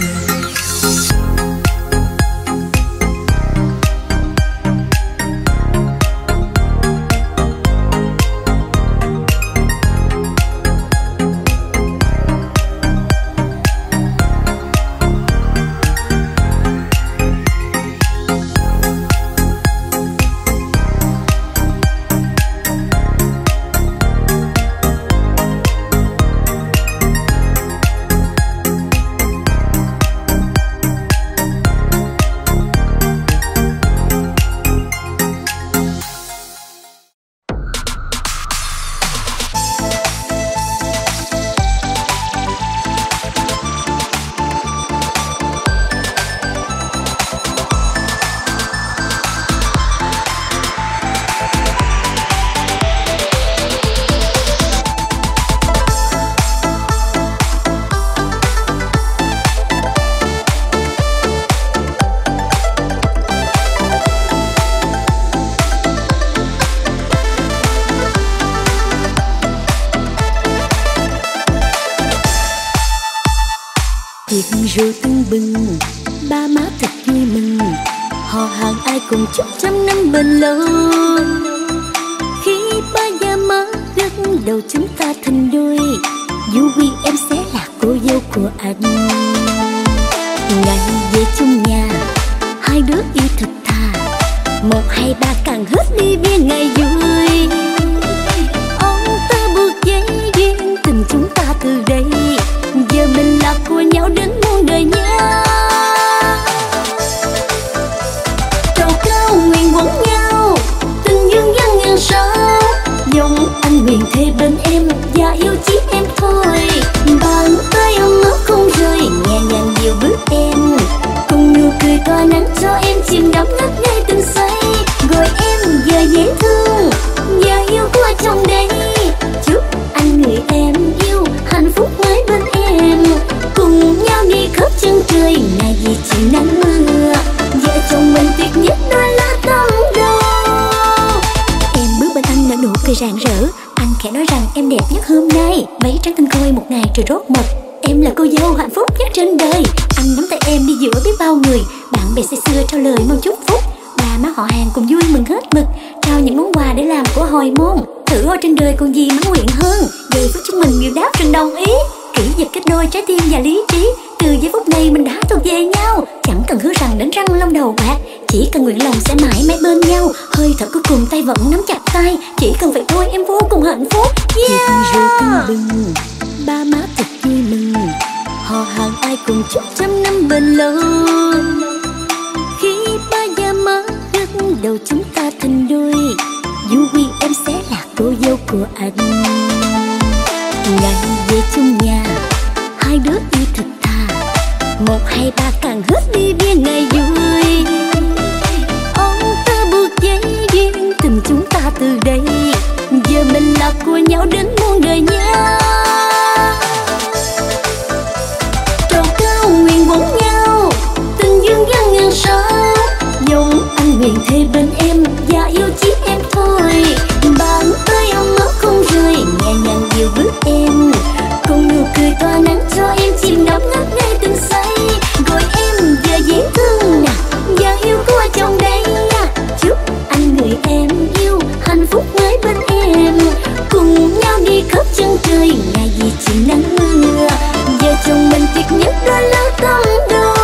tiệc rượu tưng bừng, ba má thật vui mừng, họ hàng ai cùng chúc trăm năm bền lâu. Khi ba già má gật đầu chúng ta thành đôi, Du Huy em sẽ là cô dâu của anh. Ngày về chung nhà đứa yêu thật thà, 1, 2, 3 càng hết đi bia ngày vui. Ông ta buộc dây duyên tình chúng ta từ đây, giờ mình là của nhau đến muôn đời nha. Trầu cao nguyện quấn nhau, tình dương dang ngàn sao, dòng anh nguyện thề bên em và yêu chỉ em thôi. Bàn tay ấm áp không rơi, nhẹ nhàng dịu bước em, cùng nụ cười tỏa nắng cho em chìm đắm ngất ngây từng say. Gọi em giờ dễ thương và yêu qua trong đây, chúc anh người em yêu hạnh phúc mãi bên em, cùng nhau đi khắp chân trời ngày gì chỉ nắng mưa, vợ chồng mình tuyệt nhất đôi lá tâm đầu. Em bước bên anh nở nụ cười rạng rỡ, anh khẽ nói rằng em đẹp nhất hôm nay, váy trắng tinh khôi một ngày trời rốt mật, em là cô dâu hạnh phúc nhất trên đời. Anh nắm tay em đi giữa biết bao người, bạn bè say sưa trao lời mong chúc phúc, bà má họ hàng cùng vui mừng hết mực, trao những món quà để làm của hồi môn. Thử hỏi trên đời còn gì mãn nguyện hơn, giây phút chúng mình đều đáp rằng đồng ý, kỷ vật kết đôi trái tim và lý trí. Từ giây phút này mình đã thuộc về nhau, chẳng cần hứa rằng đến răng long đầu bạc, chỉ cần nguyện lòng sẽ mãi mãi bên nhau. Hơi thở cuối cùng tay vẫn nắm chặt tay, chỉ cần vậy thôi em vô cùng hạnh phúc. Yeah. Rượu tưng bừng, ba má thật vui mừng, họ hàng ai cùng chúc trăm năm bền lâu. Khi ba già má gật đầu chúng ta thành đôi, dù quy em sẽ là cô dâu của anh. Ngày về chung nhà, hai đứa yêu thật thà, 1, 2, 3 càng hết đi bia ngày vui. Ông ta buộc dây duyên tình chúng ta từ đây, giờ mình là của nhau đến muôn đời nha. Trầu cao nguyện quấn nhau, tình dương dang ngàn sao, dòng anh nguyện thề bên em và yêu chỉ em thôi. Bàn tay ấm áp không rơi, nhẹ nhàng dịu bước em, cùng nụ cười tỏa nắng cho em chìm đắm ngất ngây từng say. Gọi em giờ dễ thương nè, và yêu qua trong đây nha, chúc anh người em yêu hạnh phúc mãi bên em, cùng nhau đi khắp chân trời ngày gì chỉ nắng mưa, vợ chồng mình tuyệt nhất đôi lá tâm đầu.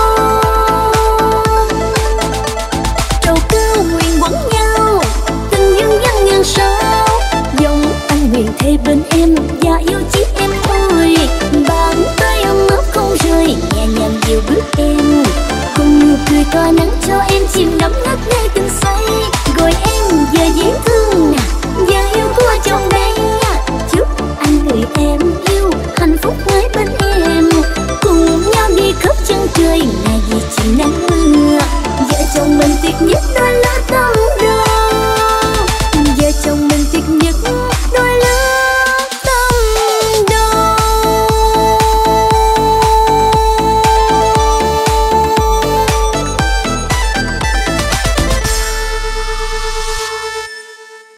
Trầu cao nguyện quấn nhau, tình dương dang ngàn sao, dòng anh nguyện thề bên em và yêu chỉ em thôi. Bàn tay ấm áp không rơi, nhẹ nhàng dịu bước em, cùng nụ cười tỏa nắng cho em chìm đắm ngất ngây từng say. Gọi em giờ dễ thương nè, và yêu qua trong đây nha, chúc anh người em yêu hạnh phúc mãi bên em, cùng nhau đi khắp chân trời ngày gì chỉ nắng mưa, vợ chồng mình tuyệt nhất